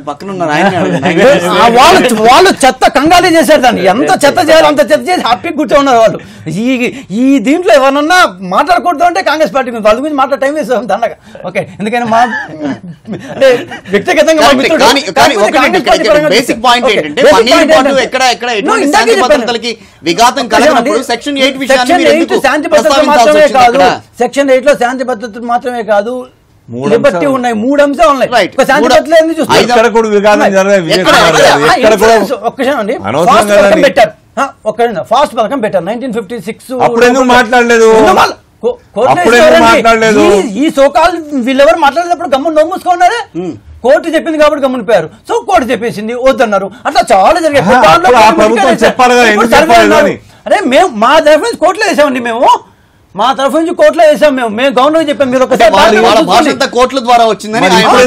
వాళ్ళు వాళ్ళు చెత్త కంగాలే చేశారు దాన్ని. ఎంత చెత్త చేయాలి అంత చెత్త చేసి హ్యాపీగా కూర్చోన్నారు వాళ్ళు. ఈ ఈ దీంట్లో ఎవరన్నా మాట్లాడకూడదు అంటే కాంగ్రెస్ పార్టీ వాళ్ళ గురించి మాట్లాడే టైం వేస్తాం దండగా. ఓకే, ఎందుకని మా అంటే వ్యక్తిగతంగా బేసిక్ పాయింట్ ఏంటంటే విఘాతం కలగనప్పుడు సెక్షన్ ఎయిట్ విషయాన్ని శాంతి భద్రత మాత్రమే కాదు, సెక్షన్ ఎయిట్ లో శాంతి భద్రత మాత్రమే కాదు, లిబర్టీ ఉన్నాయి, మూడు అంశాలు ఉన్నాయి. శాంతి భద్రత పెట్టారు, ఒక్క ఫాస్ట్ పథకం పెట్టారు నైన్టీన్ ఫిఫ్టీ సిక్స్. మాట్లాడలేదు ఈ సోకాల్ వీళ్ళెవరు మాట్లాడేటప్పుడు గమ్మున నోరు మూసుకున్నారే. కోర్టు చెప్పింది కాబట్టి గమ్మునిపోయారు. సో కోర్టు చెప్పేసింది వద్దన్నారు. అట్లా చాలా జరిగాయి. అరే మేము మా తరఫు నుంచి కోర్టులో వేసామండి, మేము మా తరఫు నుంచి కోర్టులో వేసాం. మేము మేము గవర్నర్ చెప్పాం, మీరు ఒకసారి కోర్టుల ద్వారా వచ్చిందని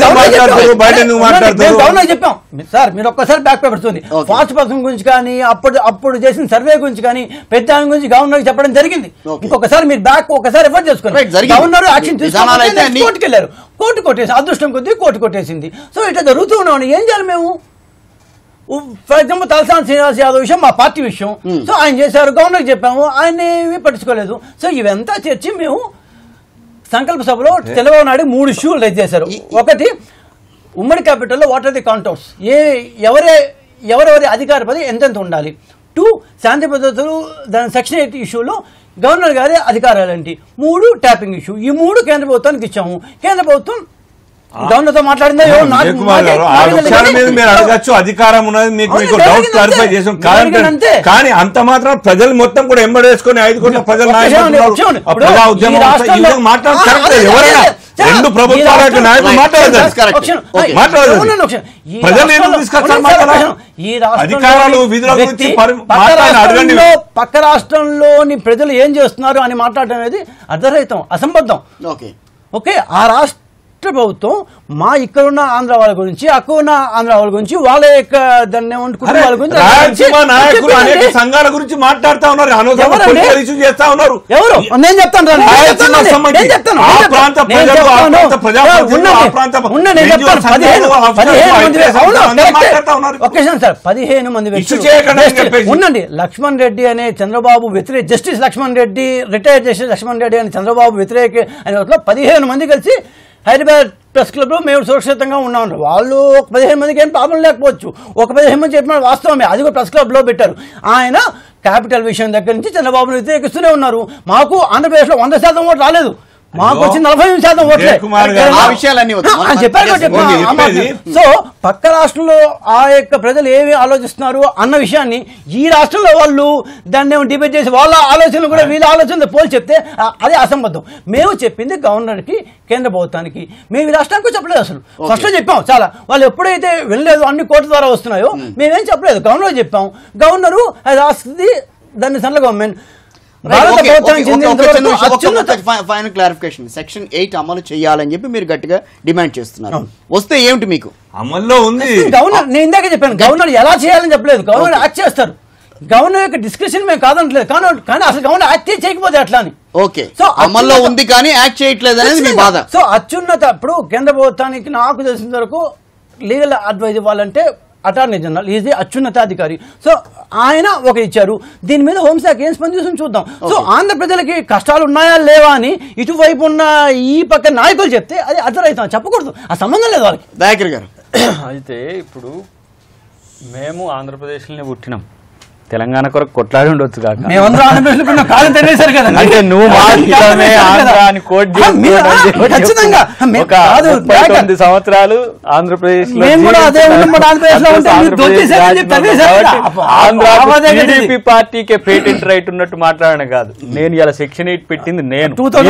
గవర్నర్ చెప్పాం. సార్ మీరు ఒక్కసారి బ్యాక్ పేపర్స్ ఉంది, ఫాస్ట్ పథకం గురించి కానీ అప్పుడు అప్పుడు చేసిన సర్వే గురించి కానీ పెద్ద గురించి గవర్నర్ చెప్పడం జరిగింది. ఇంకొకసారి మీరు బ్యాక్ ఒకసారి ఎఫర్ట్ చేసుకున్నారు. గవర్నర్ యాక్షన్ తీసుకుని కోర్టుకు వెళ్ళారు, కోర్టు కొట్టేసి అదృష్టం కొద్దీ కోర్టు కొట్టేసింది. సో ఇట్లా జరుగుతూ ఉన్నాం. ఏం చేయాలి మేము? ఫర్ ఎగ్జాంపుల్ తలసాని శ్రీనివాస్ యాదవ్ విషయం మా పార్టీ విషయం. సో ఆయన చేశారు, గవర్నర్ చెప్పాము, ఆయన ఏమీ పట్టించుకోలేదు. సో ఇవంతా చర్చి మేము సంకల్ప సభలో చంద్రబాబు నాయుడు మూడు ఇష్యూలు రైజ్ చేశారు. ఒకటి, ఉమ్మడి క్యాపిటల్లో వాట్ ఆర్ ది కాంటోర్స్, ఏ ఎవరే ఎవరెవరి అధికార పది ఎంతెంత ఉండాలి. టూ శాంతి భద్రతలు దాని సెక్షన్ ఎయిట్ ఇష్యూలో గవర్నర్ గారి అధికారాలేంటి, మూడు ట్యాపింగ్ ఇష్యూ, ఈ మూడు కేంద్ర ప్రభుత్వానికి ఇచ్చాము. కేంద్ర ప్రభుత్వం గవర్నర్తో మాట్లాడిందా మీరు అడగచ్చు, అధికారం ఉన్నది, మీకు మీకు డౌట్ క్లారిఫై చేసాం కాదంటే, కానీ అంత మాత్రం ప్రజలు మొత్తం కూడా ఎంబడేసుకుని ఐదు కోట్ల ప్రజలు ప్రజా ఉద్యమం మాట్లాడతారు. ఎవరైనా రెండు ప్రభుత్వాల నాయకులు మాట్లాడదు మాట్లాడదు ప్రజలు ఏం తీసుకొస్తారు, అధికారాలు విధుల గురించి అడగండి. పక్క రాష్ట్రంలోని ప్రజలు ఏం చేస్తున్నారు అని మాట్లాడడం అనేది అర్ధరహితం, అసంబద్ధం. ఓకే, ఆ రాష్ట్ర ప్రభుత్వం మా ఇక్కడున్న ఆంధ్ర వాళ్ళ గురించి, అక్కడ ఉన్న ఆంధ్ర వాళ్ళ గురించి, వాళ్ళ యొక్క దాన్ని వాళ్ళ గురించి అనేక సంఘాల గురించి మాట్లాడుతా ఉన్నారు, చేస్తా ఉన్నారు. ఎవరు నేను చెప్తాను, పదిహేను మంది ఉండండి. లక్ష్మణ్ రెడ్డి అనే చంద్రబాబు వ్యతిరేక justice Lakshman Reddy, retired justice Lakshman Reddy అనే చంద్రబాబు వ్యతిరేక అనే పదిహేను మంది కలిసి హైదరాబాద్ ప్రెస్ క్లబ్లో మేము సురక్షితంగా ఉన్నాం. వాళ్ళు ఒక పదిహేను మందికి ఏం ప్రాబ్లం లేకపోవచ్చు, ఒక పదిహేను మంది చెప్పిన వాస్తవమే, అది కూడా ప్రెస్ క్లబ్లో పెట్టారు. ఆయన క్యాపిటల్ విషయం దగ్గర నుంచి చంద్రబాబును వ్యతిరేకిస్తూనే ఉన్నారు. మాకు ఆంధ్రప్రదేశ్లో వంద శాతం ఓటు రాలేదు, మాకు వచ్చి నలభై ఎనిమిది శాతం ఓట్లే చెప్పారు. సో పక్క రాష్ట్రంలో ఆ యొక్క ప్రజలు ఏమి ఆలోచిస్తున్నారు అన్న విషయాన్ని ఈ రాష్ట్రంలో వాళ్ళు దాన్ని ఏమో డిబేట్ చేసి వాళ్ళ ఆలోచనలు కూడా వీళ్ళ ఆలోచనలు పోల్చి చెప్తే అదే అసంబద్ధం. మేము చెప్పింది గవర్నర్కి, కేంద్ర ప్రభుత్వానికి, మేము ఈ రాష్ట్రానికి చెప్పలేదు. అసలు ఫస్ట్ చెప్పాం చాలా, వాళ్ళు ఎప్పుడైతే వెళ్ళలేదు అన్ని కోర్టు ద్వారా వస్తున్నాయో మేమేం చెప్పలేదు, గవర్నర్ చెప్పాం. గవర్నరు అది దాన్ని central government final clarification, section eight అమలు చేయాలని చెప్పి మీరు గట్టిగా డిమాండ్ చేస్తున్నారు. వస్తే ఏమిటి మీకు అమల్లో ఉంది? గవర్నర్ నేను ఇందాక చెప్పాను, గవర్నర్ ఎలా చేయాలని చెప్పలేదు, గవర్నర్ యాక్ట్ చేస్తారు. గవర్నర్ యొక్క డిస్క్రిప్షన్ మేము కాదనట్లేదు, కానీ అసలు గవర్నర్ యాక్ట్ చేయకపోతే ఎట్లా అని. ఓకే, సో అమల్లో ఉంది కానీ యాక్ట్ చేయట్లేదు అనేది మీ బాధ. సో అత్యున్నత ఇప్పుడు కేంద్ర ప్రభుత్వానికి నాకు తెలిసిన వరకు లీగల్ అడ్వైజ్ ఇవ్వాలంటే అటార్నీ జనరల్ ఈజ్ ది అత్యున్నతాధికారి. సో ఆయన ఒక ఇచ్చారు, దీని మీద హోంశాఖ ఏం స్పందిస్తుంది చూద్దాం. సో ఆంధ్ర ప్రజలకి కష్టాలు ఉన్నాయా లేవా అని ఇటువైపు ఉన్న ఈ పక్క నాయకులు చెప్తే అది అర్థరహితం, చెప్పకూడదు, ఆ సంబంధం లేదు వాళ్ళకి. దయాకర్ గారు, అయితే ఇప్పుడు మేము ఆంధ్రప్రదేశ్లోనే పుట్టినాం, తెలంగాణ కొరకు కొట్లాడి ఉండొచ్చు కాక అంటే నువ్వు మాత్రమే ఆంధ్రాని కోట్ తొమ్మిది సంవత్సరాలు ఆంధ్రప్రదేశ్ టీడీపీ పార్టీకే పేటెంట్ రైట్ ఉన్నట్టు మాట్లాడడం కాదు. నేను ఇలా సెక్షన్ ఎయిట్ పెట్టింది నేను.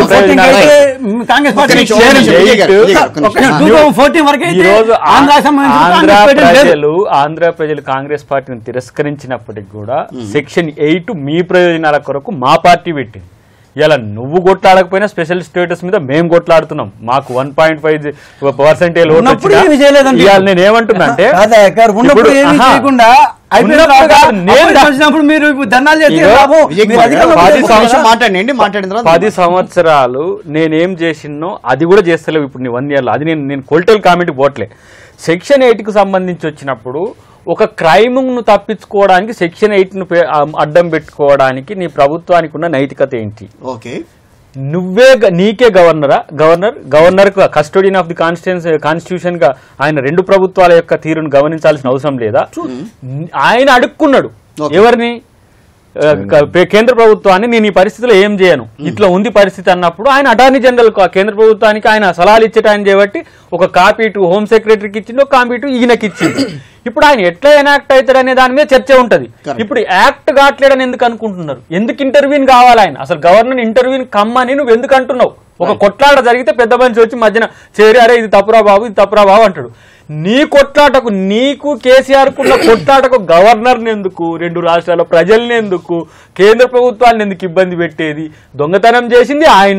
ఆంధ్ర ప్రజలు ఆంధ్ర ప్రజలు కాంగ్రెస్ పార్టీని తిరస్కరించినప్పటికి కూడా సెక్షన్ ఎయిట్ మీ ప్రయోజనాల కొరకు మా పార్టీ పెట్టింది. ఇలా నువ్వు కొట్లాడకపోయినా స్పెషల్ స్టేటస్ మీద మేము కొట్లాడుతున్నాం. మాకు వన్ పాయింట్ ఫైవ్ పర్సెంటేజ్ నేను ఏమంటున్నా అంటే పది సంవత్సరాలు నేనేం చేసినో అది కూడా చేస్తలేవు ఇప్పుడు నీ వన్ ఇయర్ లో. అది నేను నేను పొలిటికల్ కామెంట్ పోట్లే. సెక్షన్ ఎయిట్ కు సంబంధించి వచ్చినప్పుడు ఒక క్రైమ్ ను తప్పించుకోవడానికి సెక్షన్ ఎయిట్ ను అడ్డం పెట్టుకోవడానికి నీ ప్రభుత్వానికి ఉన్న నైతికత ఏంటి? ఓకే, నువ్వే నీకే గవర్నరా? Governor governor custodian of the constitution constitution గా ఆయన రెండు ప్రభుత్వాల యొక్క తీరును గమనించాల్సిన అవసరం లేదా? ఆయన అడుక్కున్నాడు ఎవరిని? కేంద్ర ప్రభుత్వాన్ని నేను ఈ పరిస్థితిలో ఏం చేయను, ఇట్లా ఉంది పరిస్థితి అన్నప్పుడు ఆయన అటార్నీ జనరల్ కేంద్ర ప్రభుత్వానికి ఆయన సలహాలు ఇచ్చేట ఆయన చేయబట్టి ఒక కాపీ ఇటు హోమ్ సెక్రటరీకి ఇచ్చిండు, ఒక కాపీ ఇటు ఈయనకి ఇచ్చింది. ఇప్పుడు ఆయన ఎట్లా ఎనాక్ట్ అవుతాడు అనే దాని మీద చర్చ ఉంటది. ఇప్పుడు యాక్ట్ కావట్లేడని ఎందుకు అనుకుంటున్నారు? ఎందుకు ఇంటర్వ్యూన్ కావాలి ఆయన? అసలు గవర్నర్ ఇంటర్వ్యూన్ కమ్మని నువ్వు ఎందుకు అంటున్నావు? ఒక కొట్లాట జరిగితే పెద్ద మనిషి వచ్చి మధ్యన చేరి అరే ఇది తప్పురా బాబు ఇది తప్పురా బాబు అంటాడు. నీ కొట్లాటకు నీకు కేసీఆర్ కున్న కొట్లాటకు గవర్నర్ ఎందుకు, రెండు రాష్ట్రాల ప్రజల్ని ఎందుకు, కేంద్ర ప్రభుత్వాన్ని ఎందుకు ఇబ్బంది పెట్టేది? దొంగతనం చేసింది ఆయన.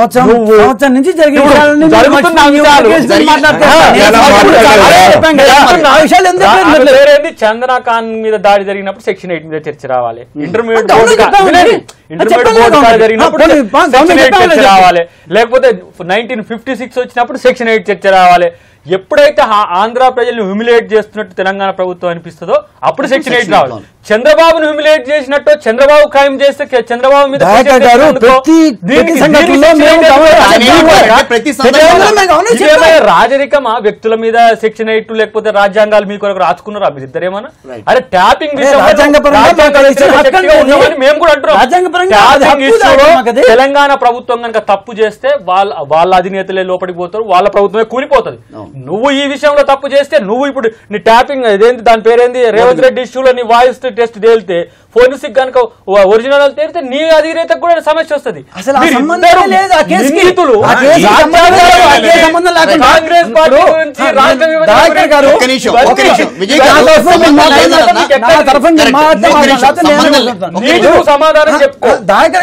చంద్రకాంత్ మీద దాడి జరిగినప్పుడు సెక్షన్ ఎయిట్ మీద చర్చ రావాలి. ఇంటర్మీడియట్ బోర్డు ఇంటర్మీడియట్ బోర్డు జరిగినప్పుడు సెక్షన్ ఎయిట్ చర్చ రావాలి. లేకపోతే నైన్టీన్ ఫిఫ్టీ సిక్స్ వచ్చినప్పుడు సెక్షన్ ఎయిట్ చర్చ రావాలి. ఎప్పుడైతే ఆంధ్ర ప్రజల్ని హ్యూమిలేట్ చేస్తున్నట్టు తెలంగాణ ప్రభుత్వం అనిపిస్తుందో అప్పుడు సెక్షన్ ఎయిట్ రావాలి. చంద్రబాబును హ్యూమిలేట్ చేసినట్టు చంద్రబాబు క్రైమ్ చేస్తే చంద్రబాబు మీద రాజరికమా వ్యక్తుల మీద సెక్షన్ ఎయిట్ లేకపోతే రాజ్యాంగాలు మీ కొరకు రాసుకున్నారా మీరు ఇద్దరేమన్నా? అరే ట్యాపింగ్ మేము కూడా అంటున్నాం, తెలంగాణ ప్రభుత్వం కనుక తప్పు చేస్తే వాళ్ళ వాళ్ళ అధినేతలే లోపలికి పోతారు, వాళ్ళ ప్రభుత్వమే కూలిపోతుంది. నువ్వు ఈ విషయంలో తప్పు చేస్తే నువ్వు ఇప్పుడు నీ ట్యాపింగ్ ఇదేంటి దాని పేరేంది రేవంత్ రెడ్డి ఇష్యూలో నీ వాయిస్ టెస్ట్ తేలితే ఫోరెన్సిక్ కనుక ఒరిజినల్ తేలితే నీ అధినేతకు కూడా సమస్య వస్తుంది. కాంగ్రెస్ పార్టీ గురించి సమాధానం చెప్పుకో.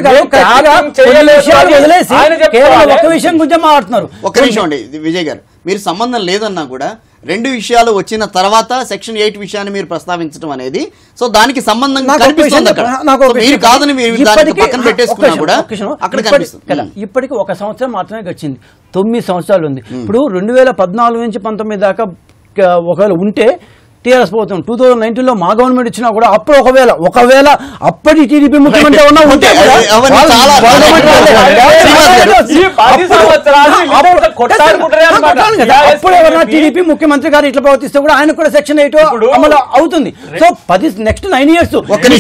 ఒక విషయం గురించి మాట్లాడుతున్నారు. ఒక్క నిమిషం అండి విజయ్ గారు, మీరు సంబంధం లేదన్నా కూడా రెండు విషయాలు వచ్చిన తర్వాత సెక్షన్ ఎయిట్ విషయాన్ని మీరు ప్రస్తావించడం అనేది సో దానికి సంబంధం కనిపిస్తుంది అక్కడ. మీరు కాదని మీరు పక్కన పెట్టేసుకున్నా కూడా అక్కడ కనిపిస్తుంది. ఇప్పటికి ఒక సంవత్సరం మాత్రమే గడిచింది, తొమ్మిది సంవత్సరాలు ఉంది. ఇప్పుడు రెండు వేల పద్నాలుగు నుంచి పంతొమ్మిది దాకా ఒకవేళ ఉంటే టీఆర్ఎస్ ప్రభుత్వం టూ థౌసండ్ నైన్టీన్ లో మా గవర్నమెంట్ ఇచ్చినా కూడా అప్పుడు ఒకవేళ ఒకవేళ అప్పటి టీడీపీ ముఖ్యమంత్రి ఉన్నా ఉంటే అప్పుడు ఎవరైనా టీడీపీ ముఖ్యమంత్రి గారు ఇట్లా ప్రవర్తిస్తే కూడా ఆయన కూడా సెక్షన్ ఎయిట్ అమలు అవుతుంది. సో పది నెక్స్ట్ నైన్ ఇయర్స్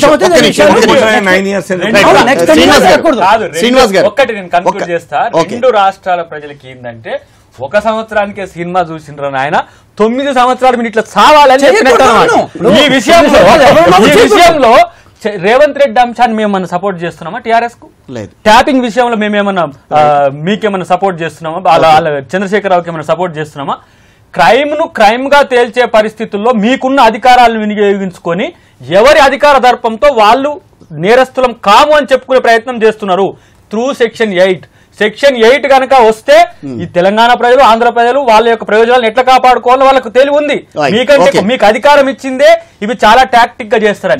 ఒక్కటి నేను కన్క్లూడ్ చేస్తా. రెండు రాష్ట్రాల ప్రజలకి ఏంటంటే ఒక సంవత్సరానికే సినిమా చూసిండ్రని ఆయన తొమ్మిది సంవత్సరాలు మీరు ఇట్లా చావాలని చెప్పినట్టు. ఈ విషయంలో ఈ విషయంలో రేవంత్ రెడ్డి అంశాన్ని మేమన్నా సపోర్ట్ చేస్తున్నామా టీఆర్ఎస్ కు? ట్యాపింగ్ విషయంలో మేమేమన్నా మీకేమన్నా సపోర్ట్ చేస్తున్నామా? వాళ్ళ చంద్రశేఖరరావుకి ఏమన్నా సపోర్ట్ చేస్తున్నామా? క్రైమ్ ను క్రైమ్ గా తేల్చే పరిస్థితుల్లో మీకున్న అధికారాలను వినియోగించుకొని ఎవరి అధికార దర్పంతో వాళ్ళు నేరస్తులం కాము అని చెప్పుకునే ప్రయత్నం చేస్తున్నారు through section eight. Section eight కనుక వస్తే ఈ తెలంగాణ ప్రజలు ఆంధ్ర ప్రజలు వాళ్ళ యొక్క ప్రయోజనాలను ఎట్లా కాపాడుకోవాలో వాళ్ళకు తెలివి ఉంది. మీకంటే మీకు అధికారం ఇచ్చిందే ఇవి చాలా టాక్టిక్ గా చేస్తారని.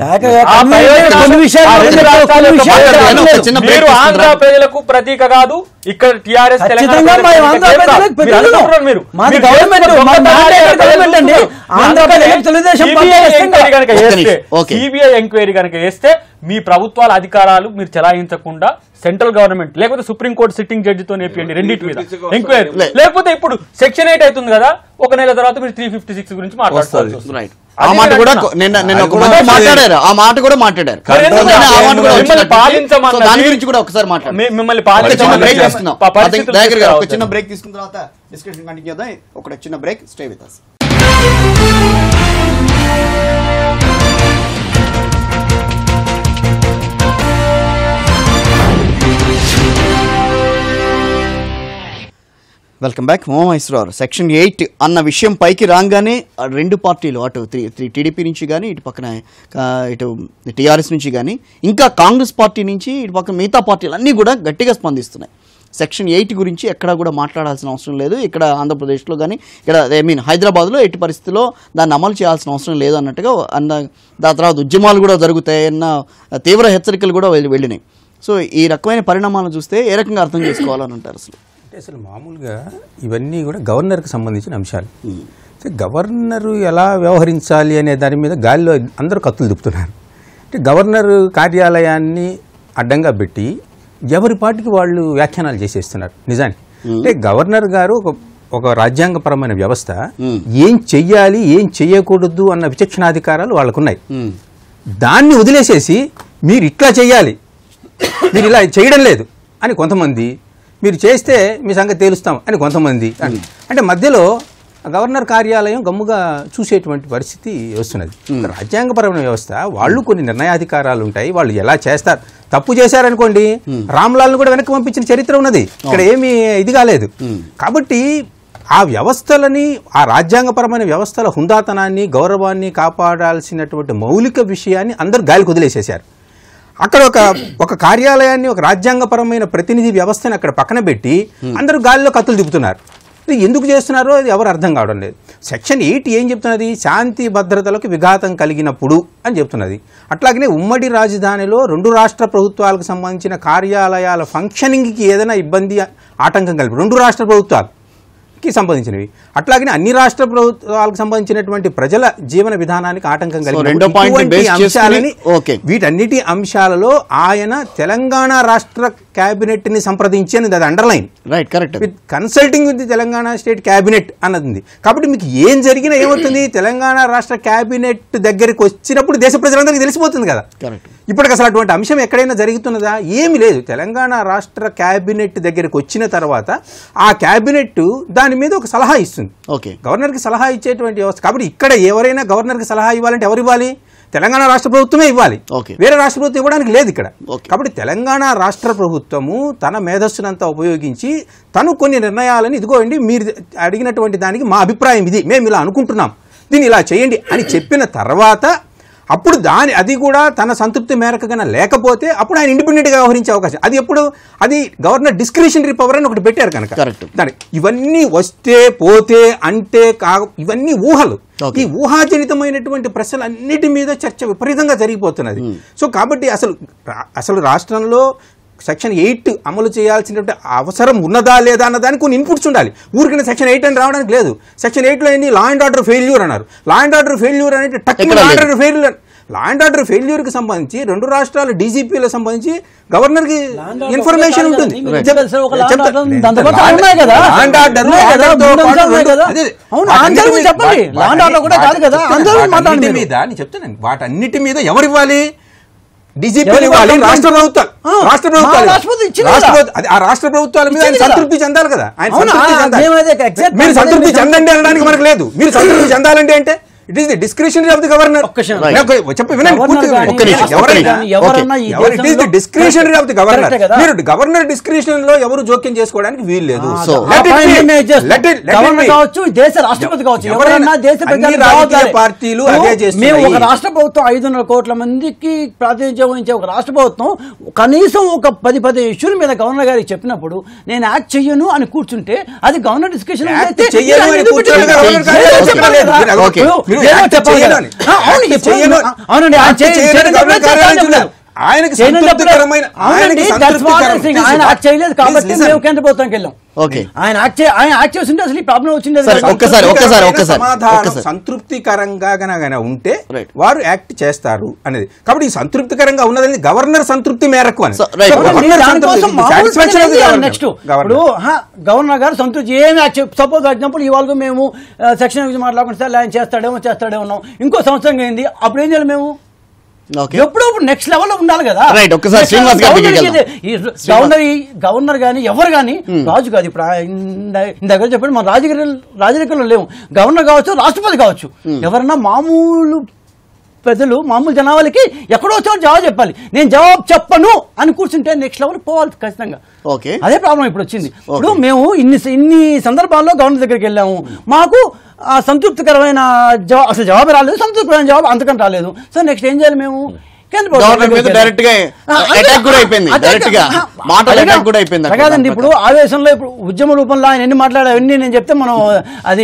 మీరు ఆంధ్ర ప్రజలకు ప్రతీక కాదు, ఇక్కడ టిఆర్ఎస్ సిబిఐ ఎంక్వైరీ కనుక వేస్తే మీ ప్రభుత్వాల అధికారాలు మీరు చెలాయించకుండా సెంట్రల్ గవర్నమెంట్ లేకపోతే సుప్రీంకోర్టు సిట్టింగ్ జడ్జితో నేర్పియండి రెండింటి మీద ఎంక్వైరీ. లేకపోతే ఇప్పుడు సెక్షన్ ఎయిట్ అవుతుంది కదా, ఒక నెల తర్వాత మీరు త్రీ ఫిఫ్టీ సిక్స్ గురించి మాట్లాడుకోవాలి. ఆ మాట కూడా మాట్లాడారు, ఆ మాట కూడా మాట్లాడారు. దాని గురించి కూడా ఒకసారి మాట్లాడారు. మిమ్మల్ని బ్రేక్ తీసుకుందాం, ఒక చిన్న బ్రేక్ తీసుకున్న తర్వాత డిస్కషన్ కంటిన్యూ చేద్దాం. ఒక చిన్న break, stay with us. Welcome back. మోమేశ్వరరావు, సెక్షన్ ఎయిట్ అన్న విషయం పైకి రాగానే రెండు పార్టీలు అటు త్రీ త్రీ టీడీపీ నుంచి కానీ ఇటు పక్కన ఇటు టీఆర్ఎస్ నుంచి కానీ ఇంకా కాంగ్రెస్ పార్టీ నుంచి ఇటు పక్కన మిగతా పార్టీలు అన్నీ కూడా గట్టిగా స్పందిస్తున్నాయి. సెక్షన్ ఎయిట్ గురించి ఎక్కడా కూడా మాట్లాడాల్సిన అవసరం లేదు, ఇక్కడ ఆంధ్రప్రదేశ్లో కానీ ఇక్కడ ఐ మీన్ హైదరాబాద్లో ఎట్టి పరిస్థితుల్లో దాన్ని అమలు చేయాల్సిన అవసరం లేదు అన్నట్టుగా అన్న. దాని తర్వాత ఉద్యమాలు కూడా జరుగుతాయన్న తీవ్ర హెచ్చరికలు కూడా వెళ్ళినాయి. సో ఈ రకమైన పరిణామాలను చూస్తే ఏ రకంగా అర్థం చేసుకోవాలని అంటారు? అసలు అంటే అసలు మామూలుగా ఇవన్నీ కూడా గవర్నర్కి సంబంధించిన అంశాలు. గవర్నరు ఎలా వ్యవహరించాలి అనే దాని మీద గాలిలో అందరూ కత్తులు దిప్పుతున్నారు. అంటే గవర్నర్ కార్యాలయాన్ని అడ్డంగా పెట్టి ఎవరి పాటికి వాళ్ళు వ్యాఖ్యానాలు చేసేస్తున్నారు నిజానికి. అంటే గవర్నర్ గారు ఒక ఒక రాజ్యాంగపరమైన వ్యవస్థ, ఏం చెయ్యాలి ఏం చెయ్యకూడదు అన్న విచక్షణాధికారాలు వాళ్ళకున్నాయి. దాన్ని వదిలేసేసి మీరు ఇట్లా చెయ్యాలి, మీరు ఇలా చేయడం లేదు అని కొంతమంది, మీరు చేస్తే మీ సంగతి తేలుస్తాం అని కొంతమంది. అంటే మధ్యలో గవర్నర్ కార్యాలయం గమ్ముగా చూసేటువంటి పరిస్థితి వస్తున్నది. రాజ్యాంగపరమైన వ్యవస్థ, వాళ్ళు కొన్ని నిర్ణయాధికారాలు ఉంటాయి, వాళ్ళు ఎలా చేస్తారు. తప్పు చేశారనుకోండి, రామ్లాల్ను కూడా వెనక్కి పంపించిన చరిత్ర ఉన్నది, ఇక్కడ ఏమీ ఇది కాలేదు. కాబట్టి ఆ వ్యవస్థలని, ఆ రాజ్యాంగపరమైన వ్యవస్థల హుందాతనాన్ని గౌరవాన్ని కాపాడాల్సినటువంటి మౌలిక విషయాన్ని అందరూ గాలికి వదిలేసేశారు. అక్కడ ఒక ఒక కార్యాలయాన్ని, ఒక రాజ్యాంగపరమైన ప్రతినిధి వ్యవస్థని అక్కడ పక్కన పెట్టి అందరూ గాలిలో కత్తులు దిప్పుతున్నారు. ఇది ఎందుకు చేస్తున్నారో అది ఎవరు అర్థం కావడం లేదు. సెక్షన్ ఎయిట్ ఏం చెప్తున్నది? శాంతి భద్రతలకు విఘాతం కలిగినప్పుడు అని చెప్తున్నది. అట్లాగనే ఉమ్మడి రాజధానిలో రెండు రాష్ట్ర ప్రభుత్వాలకు సంబంధించిన కార్యాలయాల ఫంక్షనింగ్కి ఏదైనా ఇబ్బంది, ఆటంకం కలిపి రెండు రాష్ట్ర ప్రభుత్వాలు కి సంబంధించినవి. అట్లాగనే అన్ని రాష్ట్ర ప్రభుత్వాలకు సంబంధించినటువంటి ప్రజల జీవన విధానానికి ఆటంకం కలిగిన అంశాలని వీటన్నిటి అంశాలలో ఆయన తెలంగాణ రాష్ట్ర కేబినెట్ ని సంప్రదించి అని అది underline right correct with consulting with the Telangana state cabinet అన్నది. కాబట్టి మీకు ఏం జరిగినా ఏమవుతుంది, తెలంగాణ రాష్ట్ర కేబినెట్ దగ్గరికి వచ్చినప్పుడు దేశ ప్రజలందరికీ తెలిసిపోతుంది కదా. ఇప్పటికి అసలు అటువంటి అంశం ఎక్కడైనా జరుగుతున్నదా? ఏమి లేదు. తెలంగాణ రాష్ట్ర కేబినెట్ దగ్గరికి వచ్చిన తర్వాత ఆ కేబినెట్ దాని మీద ఒక సలహా ఇస్తుంది. ఓకే, గవర్నర్కి సలహా ఇచ్చేటువంటి వ్యవస్థ. కాబట్టి ఇక్కడ ఎవరైనా గవర్నర్కి సలహా ఇవ్వాలంటే ఎవరు ఇవ్వాలి? తెలంగాణ రాష్ట్ర ప్రభుత్వమే ఇవ్వాలి, వేరే రాష్ట్ర ప్రభుత్వం ఇవ్వడానికి లేదు ఇక్కడ. కాబట్టి తెలంగాణ రాష్ట్ర ప్రభుత్వము తన మేధస్సునంతా ఉపయోగించి తను కొన్ని నిర్ణయాలను ఇదిగో అండి మీరు అడిగినటువంటి దానికి మా అభిప్రాయం ఇది, మేము ఇలా అనుకుంటున్నాం, దీన్ని ఇలా చేయండి అని చెప్పిన తర్వాత అప్పుడు దాని అది కూడా తన సంతృప్తి మేరకు కన్నా లేకపోతే అప్పుడు ఆయన ఇండిపెండెంట్గా వ్యవహరించే అవకాశం. అది ఎప్పుడు అది గవర్నర్ డిస్క్రిషనరీ పవర్ అని ఒకటి పెట్టారు కనుక. దాని ఇవన్నీ వస్తే పోతే అంటే కా ఇవన్నీ ఊహలు. ఈ ఊహాజనితమైనటువంటి ప్రశ్నలన్నిటి మీద చర్చ విపరీతంగా జరిగిపోతున్నది. సో కాబట్టి అసలు అసలు రాష్ట్రంలో సెక్షన్ ఎయిట్ అమలు చేయాల్సినటువంటి అవసరం ఉన్నదా లేదా అన్న దానికి కొన్ని ఇన్పుట్స్ ఉండాలి. ఊరికైనా సెక్షన్ ఎయిట్ అని రావడానికి లేదు. సెక్షన్ ఎయిట్లో ఏంటి, లా అండ్ ఆర్డర్ ఫెయిల్యూర్ అన్నారు. లా అండ్ ఆర్డర్ ఫెయిల్యూర్ అనేది టక్ law and order failure law and order failure కి సంబంధించి రెండు రాష్ట్రాల డీజీపీలకు సంబంధించి గవర్నర్ కి ఇన్ఫర్మేషన్ ఉంటుంది. చెప్తాను వాటన్నిటి మీద ఎవరు ఇవ్వాలి? డీజీపీలు ఇవ్వాలి, రాష్ట్ర ప్రభుత్వాలు. రాష్ట్ర ప్రభుత్వాలు ఆ రాష్ట్ర ప్రభుత్వాల మీద ఆయన సంతృప్తి చెందాలి కదా. ఆయన మీరు సంతృప్తి చెందండి అనడానికి మనకు లేదు. మీరు సంతృప్తి చెందాలంటే అంటే it is the discretionary of the governor. చెప్పి వినండి, డిస్క్రిషనరీ ఆఫ్ ది గవర్నర్. మీరు గవర్నర్ డిస్క్రిషన్ లో ఎవరు జోక్యం చేసుకోవడానికి వీలు లేదు. పార్టీలు ఒక రాష్ట్ర ప్రభుత్వం ఐదున్నర కోట్ల మందికి ప్రాతినిధ్యం వహించే ఒక రాష్ట్ర ప్రభుత్వం కనీసం ఒక పది పది ఇష్యూల మీద గవర్నర్ గారికి చెప్పినప్పుడు నేను యాక్ట్ చెయ్యను అని కూర్చుంటే అది గవర్నర్ డిస్కషన్ ఆయనకి సంతృప్తికరమైన చేయలేదు కాబట్టి మేము కేంద్ర ప్రభుత్వానికి వెళ్ళాం. ఆయన ఆయన యాక్ట్ చేస్తుంటే అసలు ఈ ప్రాబ్లం వచ్చింది. సమాధానం సంతృప్తికరంగా ఉంటే వారు యాక్ట్ చేస్తారు అనేది. కాబట్టి ఈ సంతృప్తికరంగా ఉన్నది గవర్నర్ సంతృప్తి మేరకు అని. నెక్స్ట్ ఇప్పుడు గవర్నర్ గారు సంతృప్తి ఏమి సపోజ్ ఎగ్జాంపుల్ ఇవాళ మేము సెక్షన్ గురించి మాట్లాడుకుంటే సార్ ఆయన చేస్తాడేమో చేస్తాడేమో ఉన్నాం. ఇంకో సంవత్సరం అయింది, అప్పుడు ఏం చేయాలి? మేము ఎప్పుడు నెక్స్ట్ లెవెల్ లో ఉండాలి కదా. గవర్నర్ గవర్నర్ గానీ ఎవరు గానీ రాజు కాదు. ఇప్పుడు దగ్గర చెప్పండి, మన రాజకీయ రాజకీయాల్లో లేవు. గవర్నర్ కావచ్చు, రాష్ట్రపతి కావచ్చు, ఎవరన్నా మామూలు ప్రజలు మామూలు జనాలకి ఎక్కడో చోటు జవాబు చెప్పాలి. నేను జవాబు చెప్పను అని కూర్చుంటే నెక్స్ట్ లెవెల్ పోవాలి ఖచ్చితంగా. అదే ప్రాబ్లం ఇప్పుడు వచ్చింది. ఇప్పుడు మేము ఇన్ని ఇన్ని సందర్భాల్లో గవర్నర్ దగ్గరికి వెళ్ళాము, మాకు సంతృప్తికరమైన జవాబు అసలు జవాబు రాలేదు, సంతృప్తికరమైన జవాబు అంతకంటే రాలేదు. సో నెక్స్ట్ ఏం చేయాలి? మేము కాదండి, ఇప్పుడు ఆవేశంలో ఇప్పుడు ఉద్యమ రూపంలో ఆయన ఎన్ని మాట్లాడా అవన్నీ నేను చెప్తే మనం అది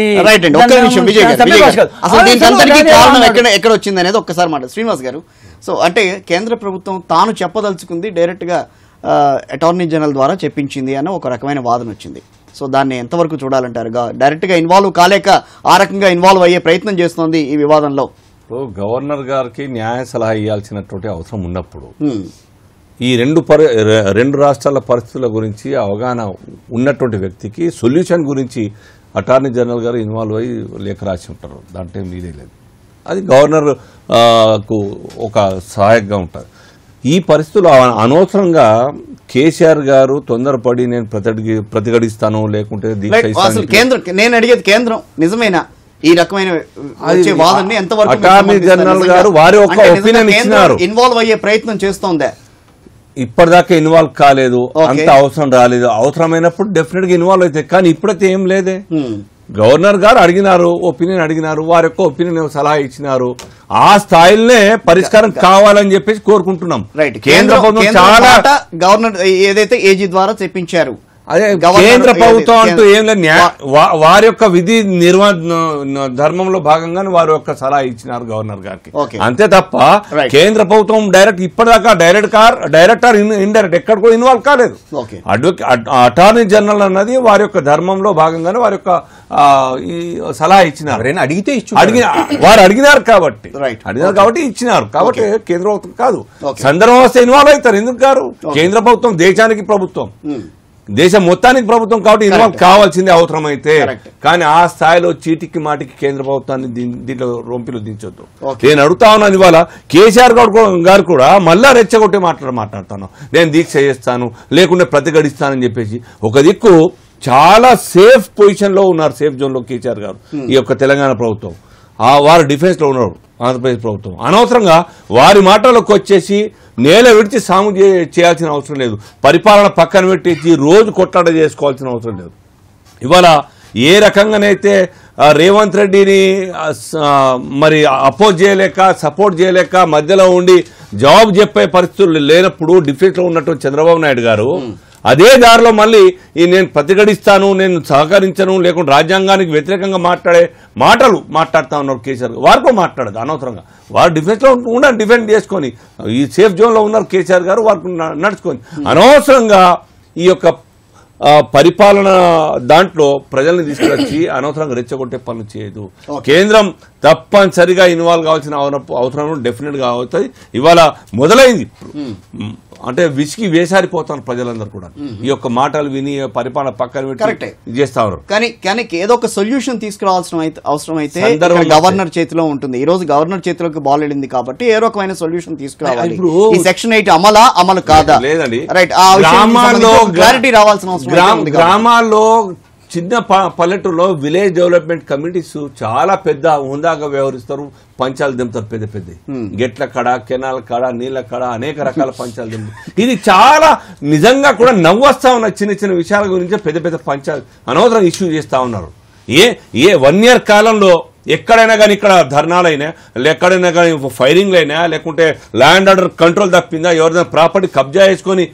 ఎక్కడ వచ్చింది అనేది ఒక్కసారి మాట శ్రీనివాస్ గారు. సో అంటే కేంద్ర ప్రభుత్వం తాను చెప్పదలుచుకుంది డైరెక్ట్ గా అటార్నీ జనరల్ ద్వారా చెప్పించింది అన్న ఒక రకమైన వాదన వచ్చింది. సో దాన్ని ఎంతవరకు చూడాలంటారు? డైరెక్ట్ గా ఇన్వాల్వ్ కాలేక ఆ రకంగా ఇన్వాల్వ్ అయ్యే ప్రయత్నం చేస్తోంది ఈ వివాదంలో. గవర్నర్ గారికి న్యాయ సలహా ఇవ్వాల్సినటువంటి అవసరం ఉన్నప్పుడు ఈ రెండు పరి రెండు రాష్ట్రాల పరిస్థితుల గురించి అవగాహన ఉన్నటువంటి వ్యక్తికి సొల్యూషన్ గురించి అటార్నీ జనరల్ గారు ఇన్వాల్వ్ అయ్యి లేఖ రాసి ఉంటారు. దాంట్లో ఏం నీదే లేదు. అది గవర్నర్ కు ఒక సహాయకంగా ఉంటుంది. ఈ పరిస్థితుల్లో అనవసరంగా కేసీఆర్ గారు తొందరపడి నేను ప్రతి ప్రతిఘటిస్తాను లేకుంటే కేంద్రం నేను అడిగేది కేంద్రం నిజమేనా ఈ రకమైన వాదనని ఎంతవరకు అటార్నీ జనరల్ గారు వారి ఒక ఒపీనియన్ ఇచ్చినారు, ఇన్వాల్వ్ అయ్యే ప్రయత్నం చేస్తోందా? ఇప్పటిదాకా ఇన్వాల్వ్ కాలేదు, అంత అవసరం రాలేదు. అవసరమైనప్పుడు డెఫినెట్ గా ఇన్వాల్వ్ అయితే, కానీ ఇప్పుడైతే ఏం లేదే. గవర్నర్ గారు అడిగినారు, ఒపీనియన్ అడిగినారు, వారి యొక్క ఒపీనియన్ సలహా ఇచ్చినారు. ఆ స్థాయిలోనే పరిష్కారం కావాలని చెప్పేసి కోరుకుంటున్నాం. కేంద్ర ప్రభుత్వం చాలా గవర్నర్ ఏదైతే ఏజీ ద్వారా చెప్పించారు అదే గవర్నర్ కేంద్ర ప్రభుత్వం ఏది- అంటూ ఏం లేదు న్యా- వా- వారి యొక్క విధి నిర్వహణ ధర్మంలో భాగంగానే వారి యొక్క సలహా ఇచ్చినారు గవర్నర్ గారికి. Okay. అంతే తప్ప Right. కేంద్ర ప్రభుత్వం డైరెక్ట్ ఇప్పటిదాకా డైరెక్ట్ కార్ డైరెక్టర్ ఇండైరెక్ట్ ఎక్కడ కూడా ఇన్వాల్వ్ కాలేదు. Okay. అడ్వకే అటార్నీ జనరల్ అన్నది వారి యొక్క ధర్మంలో భాగంగానే వారి యొక్క ఆ, ఈ సలహా ఇచ్చినారు. ఎవరైనా అడిగితే ఇచ్చు అడిగిన వారు అడిగినారు కాబట్టి Right. అడిగినారు కాబట్టి ఇచ్చినారు కాబట్టి కేంద్ర ప్రభుత్వం కాదు. Okay. సందర్భం వస్తే ఇన్వాల్వ్ అవుతారు. ఎందుకు కారు? కేంద్ర ప్రభుత్వం దేశానికి ప్రభుత్వం, దేశం మొత్తానికి ప్రభుత్వం కాబట్టి ఇన్వాల్వ్ కావాల్సిందే అవసరమైతే. Correct. కానీ ఆ స్థాయిలో చీటికి మాటికి కేంద్ర ప్రభుత్వాన్ని దీన్- దీంట్లో రొంపిలు దించొద్దు. Okay. నేను అడుగుతా ఉన్నాను ఇవాళ కేసీఆర్ గారు కూడా మళ్ళా రెచ్చగొట్టి మాట్లాడ మాట్లాడతాను నేను దీక్ష చేస్తాను లేకుంటే ప్రతిఘటిస్తానని చెప్పేసి. ఒక దిక్కు చాలా సేఫ్ పొజిషన్ లో ఉన్నారు, సేఫ్ జోన్ లో కేసీఆర్ గారు ఈ యొక్క తెలంగాణ ప్రభుత్వం. ఆ వారు డిఫెన్స్ లో ఉన్నారు ఆంధ్రప్రదేశ్ ప్రభుత్వం. అనవసరంగా వారి మాటలకు వచ్చేసి నేల విడిచి సాము చే- చేయాల్సిన అవసరం లేదు. పరిపాలన పక్కన పెట్టేసి రోజు కొట్లాట చేసుకోవాల్సిన అవసరం లేదు. ఇవాళ ఏ రకంగానైతే ఆ, రేవంత్ రెడ్డిని ఆ, స- ఆ, మరి అపోజ్ చేయలేక సపోర్ట్ చేయలేక మధ్యలో ఉండి జవాబు చెప్పే పరిస్థితులు లేనప్పుడు డిఫెన్స్ లో ఉన్నటువంటి చంద్రబాబు నాయుడు గారు అదే దారిలో మళ్ళీ ఈ నేను ప్రతిఘటిస్తాను, నేను సహకరించను, లేకుంటే రాజ్యాంగానికి వ్యతిరేకంగా మాట్లాడే మాటలు మాట్లాడుతా ఉన్నారు కేసీఆర్. వారు కూడా మాట్లాడదు అనవసరంగా. వారు డిఫెన్స్ లో ఉండాలి, డిఫెండ్ చేసుకొని ఈ సేఫ్ జోన్ లో ఉన్నారు కేసీఆర్ గారు, వారికి నడుచుకొని అనవసరంగా ఈ యొక్క ఆ, పరిపాలన దాంట్లో ప్రజల్ని తీసుకొచ్చి అనవసరంగా రెచ్చగొట్టే పనులు చేయదు. కేంద్రం తప్పనిసరిగా ఇన్వాల్వ్ కావాల్సిన అవసరం డెఫినెట్ గా అవుతుంది. ఇవాళ మొదలైంది అంటే విసికి వేసారిపోతారు ప్రజలందరూ కూడా ఈ యొక్క మాటలు విని పరిపాలన పక్కన పెట్టి ఇది చేస్తా ఉన్నారు. కానీ కానీ ఏదో ఒక సొల్యూషన్ తీసుకురావాల్సిన అయితే అవసరం అయితే సందర్భం గవర్నర్ చేతిలో ఉంటుంది. ఈ రోజు గవర్నర్ చేతిలోకి బాల్ వెళ్ళింది కాబట్టి ఏ రకమైన సొల్యూషన్ తీసుకురావాలి. ఇప్పుడు ఈ సెక్షన్ ఎయిట్ అమలా అమలు కాదా లేదండి. రైట్ గ్రామాల్లో క్లారిటీ రావాల్సిన అవసరం అయితే ఉంది కాబట్టి. గ్రామాల్లో చిన్న ప- పల్లెటూరులో విలేజ్ డెవలప్మెంట్ కమిటీస్ చాలా పెద్ద హుందాగా వ్యవహరిస్తారు. పంచాలు దింపుతారు పెద్ద పెద్ద గెట్ల కడ, కెనాల్ కడ, నీళ్ల కడ, అనేక రకాల పంచాలు దింపుతారు. ఇది చాలా నిజంగా కూడా నవ్వొస్తా ఉన్న చిన్న చిన్న విషయాల గురించి పెద్ద పెద్ద పంచాలు అనవసరం ఇష్యూ చేస్తా ఉన్నారు. ఏ ఏ వన్ ఇయర్ కాలంలో ఎక్కడైనా కానీ ఇక్కడ ధర్నాలైనా ఎక్కడైనా కానీ ఫైరింగ్లు అయినా లేకుంటే ల్యాండ్ ఆర్డర్ కంట్రోల్ తప్పిందా, ఎవరైనా ప్రాపర్టీ కబ్జా చేసుకుని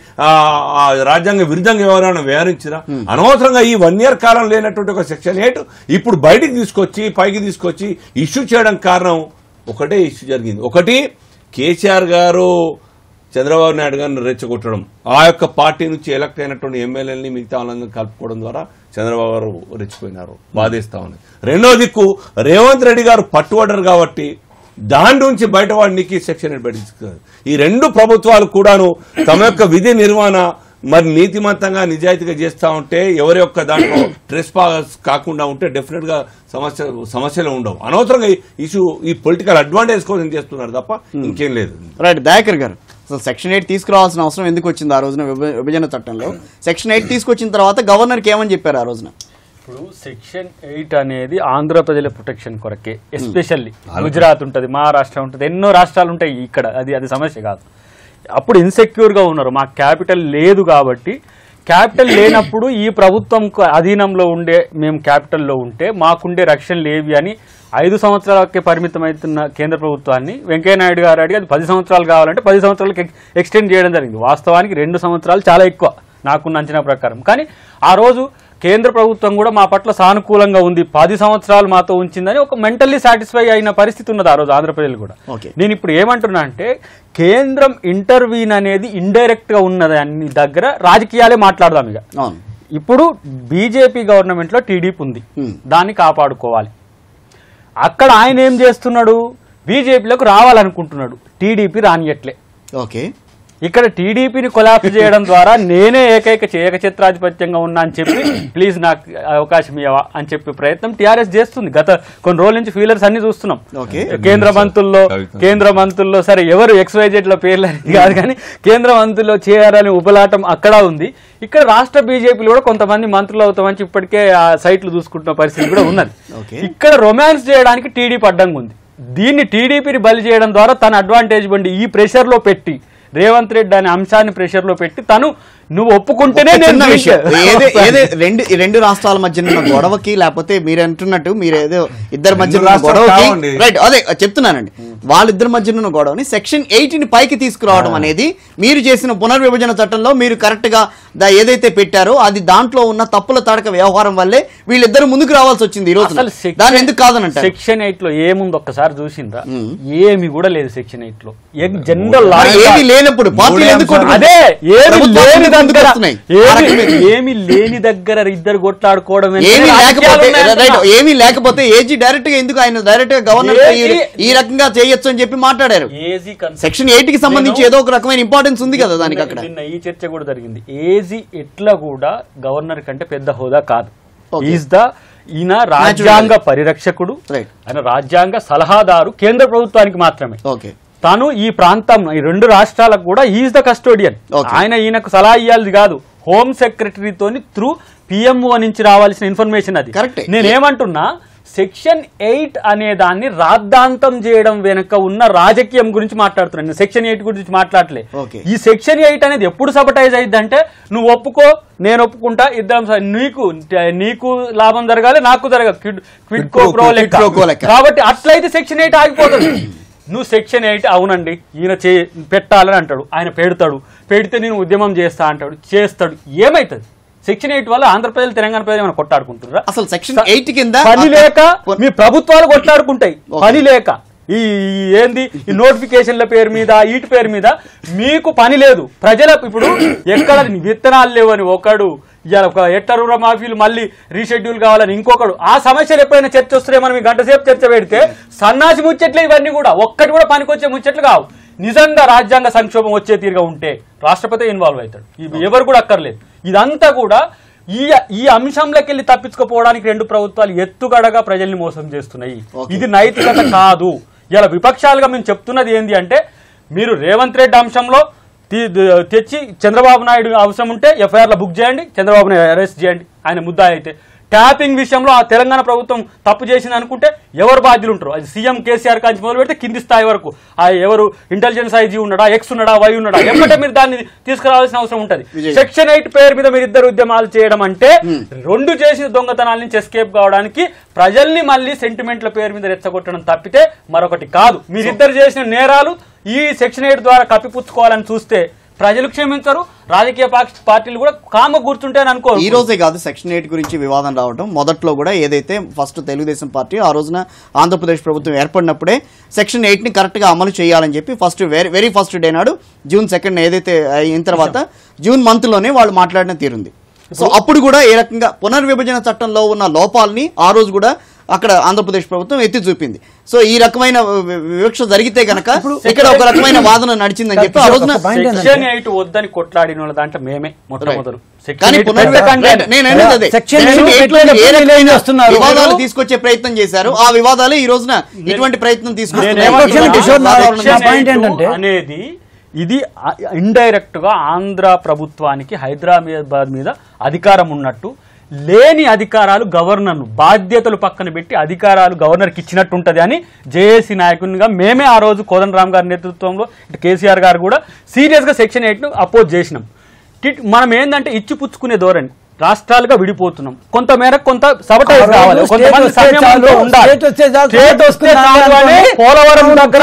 ఆ రాజ్యాంగ విరుద్ధంగా ఎవరైనా వ్యవహరించినా అనవసరంగా ఈ వన్ ఇయర్ కాలం లేనటువంటి ఒక సెక్షన్ ఎయిట్ ఇప్పుడు బయటికి తీసుకొచ్చి పైకి తీసుకొచ్చి ఇష్యూ చేయడం కారణం ఒకటే ఇష్యూ జరిగింది. ఒకటి కేసీఆర్ గారు చంద్రబాబు నాయుడు గారిని రెచ్చగొట్టడం, ఆ యొక్క పార్టీ నుంచి ఎలక్ట్ అయినటువంటి ఎమ్మెల్యేలని మిగతా వాళ్ళందరినీ కలుపుకోవడం ద్వారా చంద్రబాబు గారు రెచ్చిపోయినారు, బాధేస్తా ఉంది. రెండో దిక్కు రేవంత్ రెడ్డి గారు పట్టుబడ్డారు కాబట్టి దాని నుంచి బయటపడడానికి సెక్షన్ ఎయిట్ బయట. ఈ రెండు ప్రభుత్వాలు కూడాను తమ యొక్క విధి నిర్వహణ మరి నీతిమంతంగా నిజాయితీగా చేస్తా ఉంటే ఎవరి యొక్క దాంట్లో ట్రెస్ పాస్ కాకుండా ఉంటే డెఫినెట్ గా సమస్య సమస్యలు ఉండవు. అనవసరంగా ఇష్యూ ఈ పొలిటికల్ అడ్వాంటేజ్ కోసం చేస్తున్నారు తప్ప ఇంకేం లేదు. రైట్ దయాకర్ గారు, అసలు సెక్షన్ ఎయిట్ తీసుకురావాల్సిన అవసరం ఎందుకు వచ్చింది ఆ రోజున విభ- విభజన చట్టంలో? సెక్షన్ ఎయిట్ తీసుకొచ్చిన తర్వాత గవర్నర్కి ఏమని చెప్పారు ఆ రోజున? ఇప్పుడు సెక్షన్ ఎయిట్ అనేది ఆంధ్ర ప్రజల ప్రొటెక్షన్ కొరకే. ఎస్పెషల్లీ గుజరాత్ ఉంటుంది, మహారాష్ట్ర ఉంటుంది, ఎన్నో రాష్ట్రాలు ఉంటాయి ఇక్కడ. అది అది సమస్య కాదు. అప్పుడు ఇన్సెక్యూర్గా ఉన్నారు. మాకు క్యాపిటల్ లేదు కాబట్టి, క్యాపిటల్ లేనప్పుడు ఈ ప్రభుత్వం అధీనంలో ఉండే మేము క్యాపిటల్లో ఉంటే మాకుండే రక్షణలు ఏవి అని ఐదు సంవత్సరాలకే పరిమితమవుతున్న కేంద్ర ప్రభుత్వాన్ని వెంకయ్యనాయుడు గారు అడిగి అది పది సంవత్సరాలు కావాలంటే పది సంవత్సరాలకి ఎక్స్టెండ్ చేయడం జరిగింది. వాస్తవానికి రెండు సంవత్సరాలు చాలా ఎక్కువ నాకున్న అంచనా ప్రకారం. కానీ ఆ రోజు కేంద్ర ప్రభుత్వం కూడా మా పట్ల సానుకూలంగా ఉంది, పది సంవత్సరాలు మాతో ఉంచిందని ఒక మెంటల్లీ సాటిస్ఫై అయిన పరిస్థితి ఉన్నది ఆ రోజు ఆంధ్ర ప్రజలు కూడా. నేను ఇప్పుడు ఏమంటున్నా అంటే కేంద్రం ఇంటర్వీన్ అనేది ఇండైరెక్ట్ గా ఉన్నది అన్ని దగ్గర రాజకీయాలే మాట్లాడదాం. ఇక ఇప్పుడు బీజేపీ గవర్నమెంట్ లో టీడీపీ ఉంది, దాన్ని కాపాడుకోవాలి. అక్కడ ఆయన ఏం చేస్తున్నాడు, బీజేపీలోకి రావాలనుకుంటున్నాడు, టీడీపీ రానియట్లే. ఓకే, ఇక్కడ టీడీపీని కొలాప్స్ చేయడం ద్వారా నేనే ఏకైక ఏకఛత్రాధిపత్యంగా ఉన్నా అని చెప్పి ప్లీజ్ నాకు అవకాశం ఇవ్వవా అని చెప్పి ప్రయత్నం టీఆర్ఎస్ చేస్తుంది. గత కొన్ని రోజుల నుంచి ఫీలర్స్ అన్ని చూస్తున్నాం. కేంద్ర మంత్రుల్లో కేంద్ర మంత్రుల్లో సరే ఎవరు ఎక్స్వైజెడ్ లో పేర్లు అనేది కాదు కానీ కేంద్ర మంత్రుల్లో చేయాలని ఉపలాటం అక్కడ ఉంది. ఇక్కడ రాష్ట్ర బీజేపీలో కూడా కొంతమంది మంత్రులు అవుతామని ఇప్పటికే ఆ సైట్లు చూసుకుంటున్న పరిస్థితి కూడా ఉన్నది. ఇక్కడ రొమాన్స్ చేయడానికి టీడీపీ అడ్డంగా ఉంది. దీన్ని టీడీపీని బలి చేయడం ద్వారా తన అడ్వాంటేజ్ బండి ఈ ప్రెషర్ లో పెట్టి రేవంత్ రెడ్డి అనే అంశాన్ని ప్రెషర్ లో పెట్టి తను నువ్వు ఒప్పుకుంటేనే చిన్న విషయం ఏదే రెండు రెండు రాష్ట్రాల మధ్య ఉన్న గొడవకి లేకపోతే మీరు అంటున్నట్టు మీరు ఏదో ఇద్దరి మధ్య ఉన్న గొడవకి రైట్ అదే చెప్తున్నానండి. వాళ్ళిద్దరి మధ్య ఉన్న గొడవని సెక్షన్ ఎయిట్ ని పైకి తీసుకురావడం అనేది మీరు చేసిన పునర్విభజన చట్టంలో మీరు కరెక్ట్ గా ఏదైతే పెట్టారో అది దాంట్లో ఉన్న తప్పుల తడక వ్యవహారం వల్లే వీళ్ళిద్దరు ముందుకు రావాల్సి వచ్చింది ఈ రోజు. దాన్ని ఎందుకు కాదనంటారు? సెక్షన్ ఎయిట్ లో ఏముంది ఒక్కసారి చూసిందా? ఏమి కూడా లేదు సెక్షన్ ఎయిట్ లో. జనరల్ ఏమి లేనప్పుడు పార్టీలు ఎందుకు అదే ఏమి లేని దగ్గర ఏమి లేని దగ్గర ఇద్దరు కొట్లాడుకోవడం ఏమి లేకపోతే ఏమీ లేకపోతే ఏజీ డైరెక్ట్ గా ఎందుకు ఆయన డైరెక్ట్ గా గవర్నర్ ఈ రకంగా చేయొచ్చు అని చెప్పి మాట్లాడారు. సెక్షన్ ఎయిట్ కి సంబంధించి ఏదో ఒక రకమైన ఇంపార్టెన్స్ ఉంది కదా దానికి. అక్కడ ఈ చర్చ కూడా జరిగింది. ఏజీ ఎట్లా కూడా గవర్నర్ కంటే పెద్ద హోదా కాదు. ఈజ్ ద ఈయన రాజ్యాంగ పరిరక్షకుడు, ఆయన రాజ్యాంగ సలహాదారు కేంద్ర ప్రభుత్వానికి మాత్రమే. తాను ఈ ప్రాంతం ఈ రెండు రాష్ట్రాలకు కూడా ఈజ్ ద కస్టోడియన్. ఆయన ఈయనకు సలహా ఇవ్వాలి కాదు, హోమ్ సెక్రటరీతోని త్రూ పిఎంఓ నుంచి రావాల్సిన ఇన్ఫర్మేషన్ అది. నేనేమంటున్నా, సెక్షన్ ఎయిట్ అనే దాన్ని రాద్ధాంతం చేయడం వెనుక ఉన్న రాజకీయం గురించి మాట్లాడుతున్నాను. సెక్షన్ ఎయిట్ గురించి మాట్లాడలే. ఈ సెక్షన్ ఎయిట్ అనేది ఎప్పుడు సబటైజ్ అయ్యింది అంటే, నువ్వు ఒప్పుకో నేను ఒప్పుకుంటా, ఇద్దరం నీకు నీకు లాభం జరగాలి నాకు జరగాలి, క్విడ్ కో ప్రో లెక్క. కాబట్టి అట్లయితే సెక్షన్ ఎయిట్ ఆగిపోతుంది. నువ్వు సెక్షన్ ఎయిట్ అవునండి ఈయన చే పెట్టాలని అంటాడు, ఆయన పెడతాడు, పెడితే నేను ఉద్యమం చేస్తా అంటాడు, చేస్తాడు, ఏమైతుంది? సెక్షన్ ఎయిట్ వల్ల ఆంధ్రప్రదేశ్ తెలంగాణ ప్రజలు ఏమైనా కొట్టాడుకుంటున్నారా? అసలు సెక్షన్ ఎయిట్ కింద పని లేక మీ ప్రభుత్వాలు కొట్టాడుకుంటాయి, పని లేక. ఈ ఏంది ఈ నోటిఫికేషన్ల పేరు మీద వీటి పేరు మీద మీకు పని లేదు. ప్రజలకు ఇప్పుడు ఎక్కడ విత్తనాలు లేవని ఒకడు, ఒక హెక్టర్ రుణమాఫీలు మళ్ళీ రీషెడ్యూల్ కావాలని ఇంకొకడు. ఆ సమస్యలు ఎప్పుడైనా చర్చ వస్తే మనం గంట సేపు చర్చ పెడితే సన్నాసి ముచ్చట్లు ఇవన్నీ కూడా ఒక్కటి కూడా పనికొచ్చే ముచ్చట్లు కావు. నిజంగా రాజ్యాంగ సంక్షోభం వచ్చే తీరుగా ఉంటే రాష్ట్రపతి ఇన్వాల్వ్ అవుతాడు, ఎవరు కూడా అక్కర్లేదు. ఇదంతా కూడా ఈ ఈ అంశంలోకి వెళ్ళి తప్పించుకోపోవడానికి రెండు ప్రభుత్వాలు ఎత్తుగడగా ప్రజల్ని మోసం చేస్తున్నాయి. ఇది నైతికత కాదు. ఇలా విపక్షాలుగా మేము చెప్తున్నది ఏంటి అంటే, మీరు రేవంత్ రెడ్డి అంశంలో తెచ్చి చంద్రబాబు నాయుడు అవసరం ఉంటే ఎఫ్ఐఆర్లో బుక్ చేయండి, చంద్రబాబు నాయుడు అరెస్ట్ చేయండి ఆయన ముద్దాయి అయితే. ట్యాపింగ్ విషయంలో ఆ తెలంగాణ ప్రభుత్వం తప్పు చేసింది అనుకుంటే ఎవరు బాధ్యులు ఉంటారు? అది సీఎం కేసీఆర్ కాంచి మొదలు పెడితే కింది స్థాయి వరకు ఆ ఎవరు ఇంటెలిజెన్స్ ఐజీ ఉన్నాడా, ఎక్స్ ఉన్నాడా, వై ఉన్నాడా, ఎమ్మటే మీరు దాన్ని తీసుకురావాల్సిన అవసరం ఉంటుంది. సెక్షన్ ఎయిట్ పేరు మీద మీరు ఇద్దరు ఉద్యమాలు చేయడం అంటే రెండు చేసిన దొంగతనాల నుంచి ఎస్కేప్ కావడానికి ప్రజల్ని మళ్ళీ సెంటిమెంట్ల పేరు మీద రెచ్చగొట్టడం తప్పితే మరొకటి కాదు. మీరిద్దరు చేసిన నేరాలు ఈ సెక్షన్ ఎయిట్ ద్వారా కప్పిపుచ్చుకోవాలని చూస్తే ప్రజలు క్షమించరు, రాజకీయ పార్టీలు కూడా కామ కూర్చుంటాయని అనుకో. ఈ రోజే కాదు సెక్షన్ ఎయిట్ గురించి వివాదం రావడం, మొదట్లో కూడా ఏదైతే ఫస్ట్ తెలుగుదేశం పార్టీ ఆ రోజున ఆంధ్రప్రదేశ్ ప్రభుత్వం ఏర్పడినప్పుడే సెక్షన్ ఎయిట్ ని కరెక్ట్ గా అమలు చేయాలని చెప్పి first very very first day నాడు జూన్ సెకండ్ ఏదైతే అయిన తర్వాత జూన్ మంత్ లోనే వాళ్ళు మాట్లాడిన తీరుంది. సో అప్పుడు కూడా ఏ రకంగా పునర్విభజన చట్టంలో ఉన్న లోపాలని ఆ రోజు కూడా అక్కడ ఆంధ్రప్రదేశ్ ప్రభుత్వం ఎత్తి చూపింది. సో ఈ రకమైన వివక్ష జరిగితే గనక ఇక్కడ ఒక రకమైన వాదన నడిచిందని చెప్పి ఆ రోజున సెక్షన్ ఎయిట్ వద్దని కొట్లాడిన దాంట్లో మేమే మొట్టమొదలు. వివాదాలు తీసుకొచ్చే ప్రయత్నం చేశారు, ఆ వివాదాలు ఈ రోజున ఇటువంటి ప్రయత్నం తీసుకొచ్చారు అనేది ఇది ఇండైరెక్ట్ గా ఆంధ్ర ప్రభుత్వానికి హైదరాబాద్ మీద అధికారం ఉన్నట్టు, లేని అధికారాలు గవర్నర్ బాధ్యతలు పక్కన పెట్టి అధికారాలు గవర్నర్కి ఇచ్చినట్టు ఉంటుంది అని జేఏసీ నాయకునిగా మేమే ఆ రోజు కోదండరామ్ గారి నేతృత్వంలో ఇటు కేసీఆర్ గారు కూడా సీరియస్గా సెక్షన్ ఎయిట్ ను అపోజ్ చేసినాం. మనం ఏంటంటే ఇచ్చిపుచ్చుకునే ధోరణి, రాష్ట్రాలుగా విడిపోతున్నాం, కొంత మేరకు కొంత సబటైజ్ కావాలి, కొంతమంది సంయమనంతో ఉండాలి. పోలవరం దగ్గర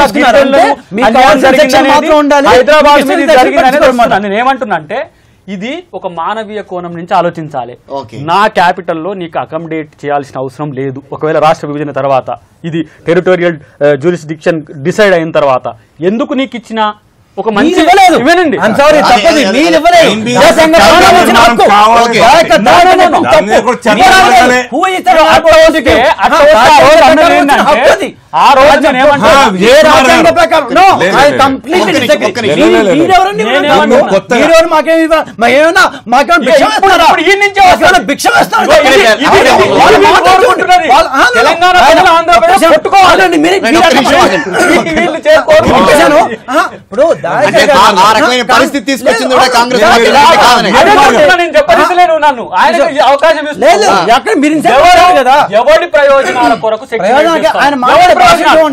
హైదరాబాద్ మీద జరిగింది. నేను ఏమంటున్నా అంటే ఇది ఒక మానవీయ కోణం నుంచి ఆలోచించాలి. నా క్యాపిటల్లో నీకు అకామిడేట్ చేయాల్సిన అవసరం లేదు. ఒకవేళ రాష్ట్ర విభజన తర్వాత ఇది టెరిటోరియల్ జ్యూరిస్డిక్షన్ డిసైడ్ అయిన తర్వాత ఎందుకు నీకు ఇచ్చిన ఒక మంచి ఇవ్వనండి. ఆ రోజు పరిస్థితి తీసుకొచ్చింది కూడా కాంగ్రెస్ నన్ను ఆయన అవకాశం ఎవరి ప్రయోజనాల కొరకు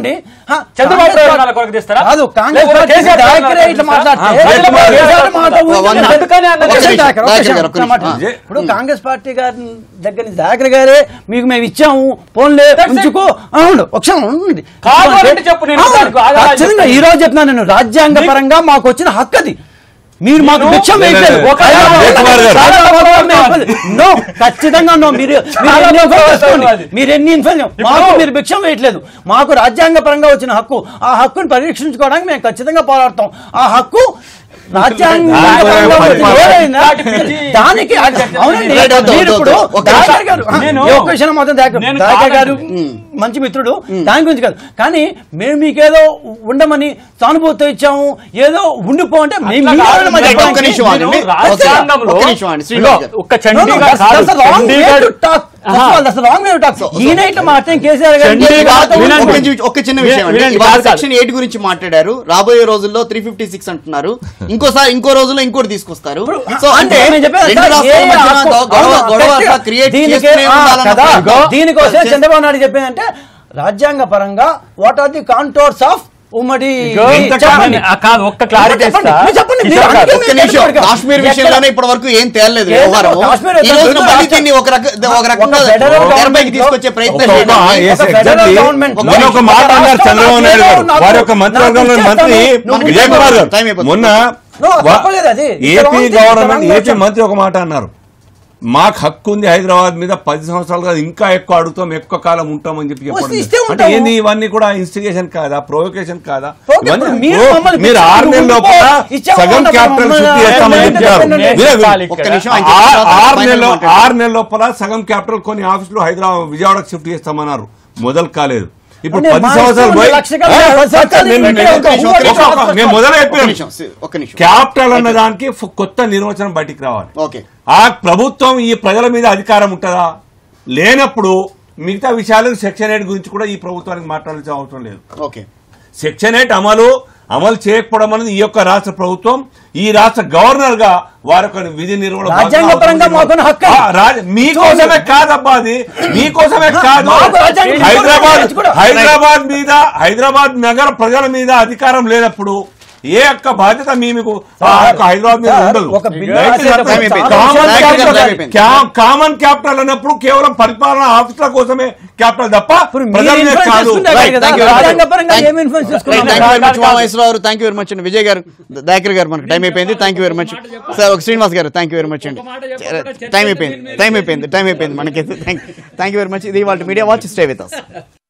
హా, చంద్రబాబు కాంగ్రెస్ ప్రయోజనాల పార్టీ- కొరకు తీస్తారా? కాదు, కాంగ్రెస్ లేకపోతే పార్టీ కేసీఆర్ నాయకులే ప్రయోజనాల ఇట్లా కొరకు మాట్లాడితే తీస్తారా? కేసీఆర్ మాట వన్- ఉంది. అందుకనే అన్న ఒక్క నిమిషం, నిమిషం, ఒక్క దయాకర్ నిమిషం, గారు, ఒక్క ఒక్క మాట. నిమిషం. ఇప్పుడు కాంగ్రెస్ పార్టీ గారి దగ్గర నుంచి దయాకర్ గారే మీకు మేము ఇచ్చాము ఫోన్లే ఉంచుకో అవును ఒక క్షణం ఉండండి. కాదు అంటే చెప్పు, నేను అవును, దానికి ఆధారాలు ఖచ్చితంగా చెప్తాను. ఈ రోజు చెప్తున్నాను నేను రాజ్యాంగ పరంగా మాకు వచ్చిన హక్కు అది. మీరు మాకు భిక్షం వేయట్లేదు. లేదు, ఒక లేదు, జయకుమార్ గారు. చాలా గౌరవం మేము- నో, ఖచ్చితంగా నో. మీరు మీరు ఎన్ని ఇన్ఫార్మ్ చేసుకోండి. మీరు ఎన్ని ఇన్ఫార్మ్ మాకు మీరు భిక్షం వేయట్లేదు. మాకు రాజ్యాంగ పరంగా వచ్చిన హక్కు, ఆ హక్కును పరీక్షించుకోవడానికి మేము ఖచ్చితంగా పోరాడతాం. ఆ హక్కు రాజ్యాంగ పరంగా వచ్చిన ఏదైనా దానికి అవునండి. రైట్, వద్దు, మీరు ఇప్పుడు వద్దు, ఒక్క నిమిషం. దయాకర్ గారు నేను- ఈ ఒక్క విషయం మాత్రం దయాకర్ నేను దయాకర్ గారు కాదండి. మంచి మిత్రుడు, దాని గురించి కాదు. కానీ మేము మీకేదో ఉండమని సానుభూతి ఇచ్చాము, ఏదో ఉండిపో అంటే మేము అట్లా మీ కాదు. వాళ్ళని మధ్య రైట్, ఒక్క పోయి- నిమిషం ఆగండి. నేను రాజ్యాంగంలో ఒక్క నిమిషం ఆగండి, శ్రీనివాస్ గారు. ఒక్క No, no, చండీగఢ్ that's- కాదు. that's the wrong way Chandigarh to talk. First of all, that's the wrong way to talk. ఈయన ఇట్లా మాట్లాడిన కేసీఆర్ గారు చండీగఢ్ గారితో వినండి. ఒక్క ఉండండి. నిమిషం, ఒక్క చిన్న విషయం అండి. వినండి, ఇవాళ కాదు, కాదు. సెక్షన్ ఎయిట్ గురించి మాట్లాడారు. రాబోయే రోజుల్లో త్రీ ఫిఫ్టీ సిక్స్ అంటున్నారు. ఇంకోసారి ఇంకో రోజుల్లో ఇంకోటి తీసుకొస్తారు. సో అంటే నేను చెప్పేది రెండు అంతా రాష్ట్రాల ఏ మధ్యన హక్కు- గొ- గొడవ అవును, గొడవ కరెక్ట్. అట్లా క్రియేట్ దీనికి- చేస్తూనే ఆ, ఉండాలన్న కదా. ప్రయత్నం. దీనికోసం చేస్తే- చంద్రబాబు నాయుడు చెప్పిందంటే రాజ్యాంగ పరంగా what are the contours of ఉమ్మడి ఇంత చెప్పండి. ఆ, కాదు, ఒక్క క్లారిటీ చెప్పండి, ఇస్తా. మీరు చెప్పండి, మీరు కిషోర్ గారు, అందుకే ఒక్క మీరు నిమిషం. ఎక్కడ- కాశ్మీర్ విషయంలోనే ఇప్పటి వరకు ఏం తేలలేదు కేంద్రం వ్యవహారం. కాశ్మీర్ ఈ రోజున వద్ద మళ్ళీ రాష్ట్ర- దీన్ని ఒక రక ఒక రకంగా ఒక ఫెడరల్ తెరపైకి గవర్నమెంట్ తీసుకొచ్చే లో- ప్రయత్నం ఒక- చేయడం. ఒక- yes, ఒక ఫెడరల్ exactly. గవర్నమెంట్ లో- మొన్న ఒక మాట అన్నారు చంద్రబాబు నాయుడు గారు, నాకు- వారి యొక్క మంత్రివర్గంలో నాకు మంత్రి నువ్వు విజయ్ కుమార్ గారు టైం అయిపోతుంది. మొన్న No, వా- తప్పలేదు అది. ఏపీ ఇంత గవర్నమెంట్ రాంగ్ ఏపీ మంత్రి ఒక మాట అన్నారు, మాకు హక్కు ఉంది హైదరాబాద్ మీద పది సంవత్సరాలుగా ఇంకా ఎక్కువ అడుగుతాం, ఎక్కువ కాలం ఉంటామని చెప్పి చెప్పడం. వస్తే ఇస్తే అంటే ఉంటాము. ఏంది ఇవన్నీ కూడా ఇన్స్టిగేషన్ కాదా, ప్రొవోకేషన్ కాదా? ఓకే, ఇవన్నీ ఇప్పుడు మీరు ఓ, మమ్మల్ని మీరు ఆరు నెలల లోపల ఇచ్చాము సగం అన్నప్పుడు క్యాపిటల్ మమ్మల్ని శుద్ధి చేస్తామని ఏంటంటే చెప్తారు. చెప్పండి. వినే- చెప్పాలి ఒక్క ఇక్కడ. నిమిషం ఆయన ఆ- చెప్పిన తర్వాత ఆరు final నెలల మాట్లాడండి. ఆరు నెలల లోపల సగం క్యాపిటల్ కొన్ని ఆఫీసులు హైదరాబాద్ విజయవాడకు షిఫ్ట్ చేస్తామన్నారు, మొదలు కాలేదు. ఇప్పుడు నేను పది మా సంవత్సరాలు ఇష్టం పోయి ఉంది, లక్ష కాదు, పది సంవత్సరాలు నేను- నేను నేను- ఒక నిమిషం, ఊహ ఒక ఒక- ఒక- నేను మొదలు ఒక్క అయిపోయాను. నిమిషం, ఒక్క నిమిషం. క్యాపిటల్ అన్న దానికి ఫ- కొత్త నిర్వచనం బయటికి రావాలి. ఓకే, ఆ ప్రభుత్వం ఈ ప్రజల మీద అధికారం ఉంటుందా? లేనప్పుడు మిగతా విషయాలు సెక్షన్ ఎయిట్ గురించి కూడా ఈ ప్రభుత్వానికి మాట్లాడాల్సిన అవసరం లేదు. ఓకే. సెక్షన్ ఎయిట్ అమలు అమలు చేయకపోవడం అనేది ఈ యొక్క రాష్ట్ర ప్రభుత్వం, ఈ రాష్ట్ర గవర్నర్ గా వారి యొక్క విధి నిర్వహణ రాజ్యాంగపరంగా మాకున్న హక్కు. ఆ, రాజ- మీకోసమే కాదబ్బా, అది మీకోసమే కాదు. మాకు రాజ్యాంగం హైదరాబాద్ కూడా. హైదరాబాద్ మీద హైదరాబాద్ నగర ప్రజల మీద అధికారం లేనప్పుడు ఏ యొక్క బాధ్యత మీ మీకు ఆ యొక్క హైదరాబాద్ మీద సార్, ఉండదు. ఒక బిల్లు దయచేసి రాసేటప్పుడు అర్థం అయిపోయింది. చాలా కామన్ విషయాలు క్యాపిటల్ అర్థం అయిపోయింది. క్యా- కామన్ క్యాపిటల్ అన్నప్పుడు కేవలం పరిపాలన ఆఫీసుల కోసమే క్యాపిటల్ తప్ప ఇప్పుడు మీరు ప్రజల మీద ఇన్ఫ్లుయెన్స్ కాదు. చేసుకుంటే Right, కదా, thank you very much. రాజ్యాంగపరంగా Thank- ఏం ఇన్ఫ్లుయెన్స్ Right, చేసుకున్నాం? thank you very much, Umamaheswararao గారు. థ్యాంక్ యూ వెరీ మచ్ అండి. విజయ్ గారు, దయాకర్ గారు, మనకు టైం అయిపోయింది. Thank you very much sir. ఒక శ్రీనివాస్ గారు, థ్యాంక్ యూ వెరీ మచ్ అండి. టైం అయిపోయింది టైం అయిపోయింది టైం అయిపోయింది మనకి. Thank you very much. ఇది వాళ్ళ media watch. Stay with us.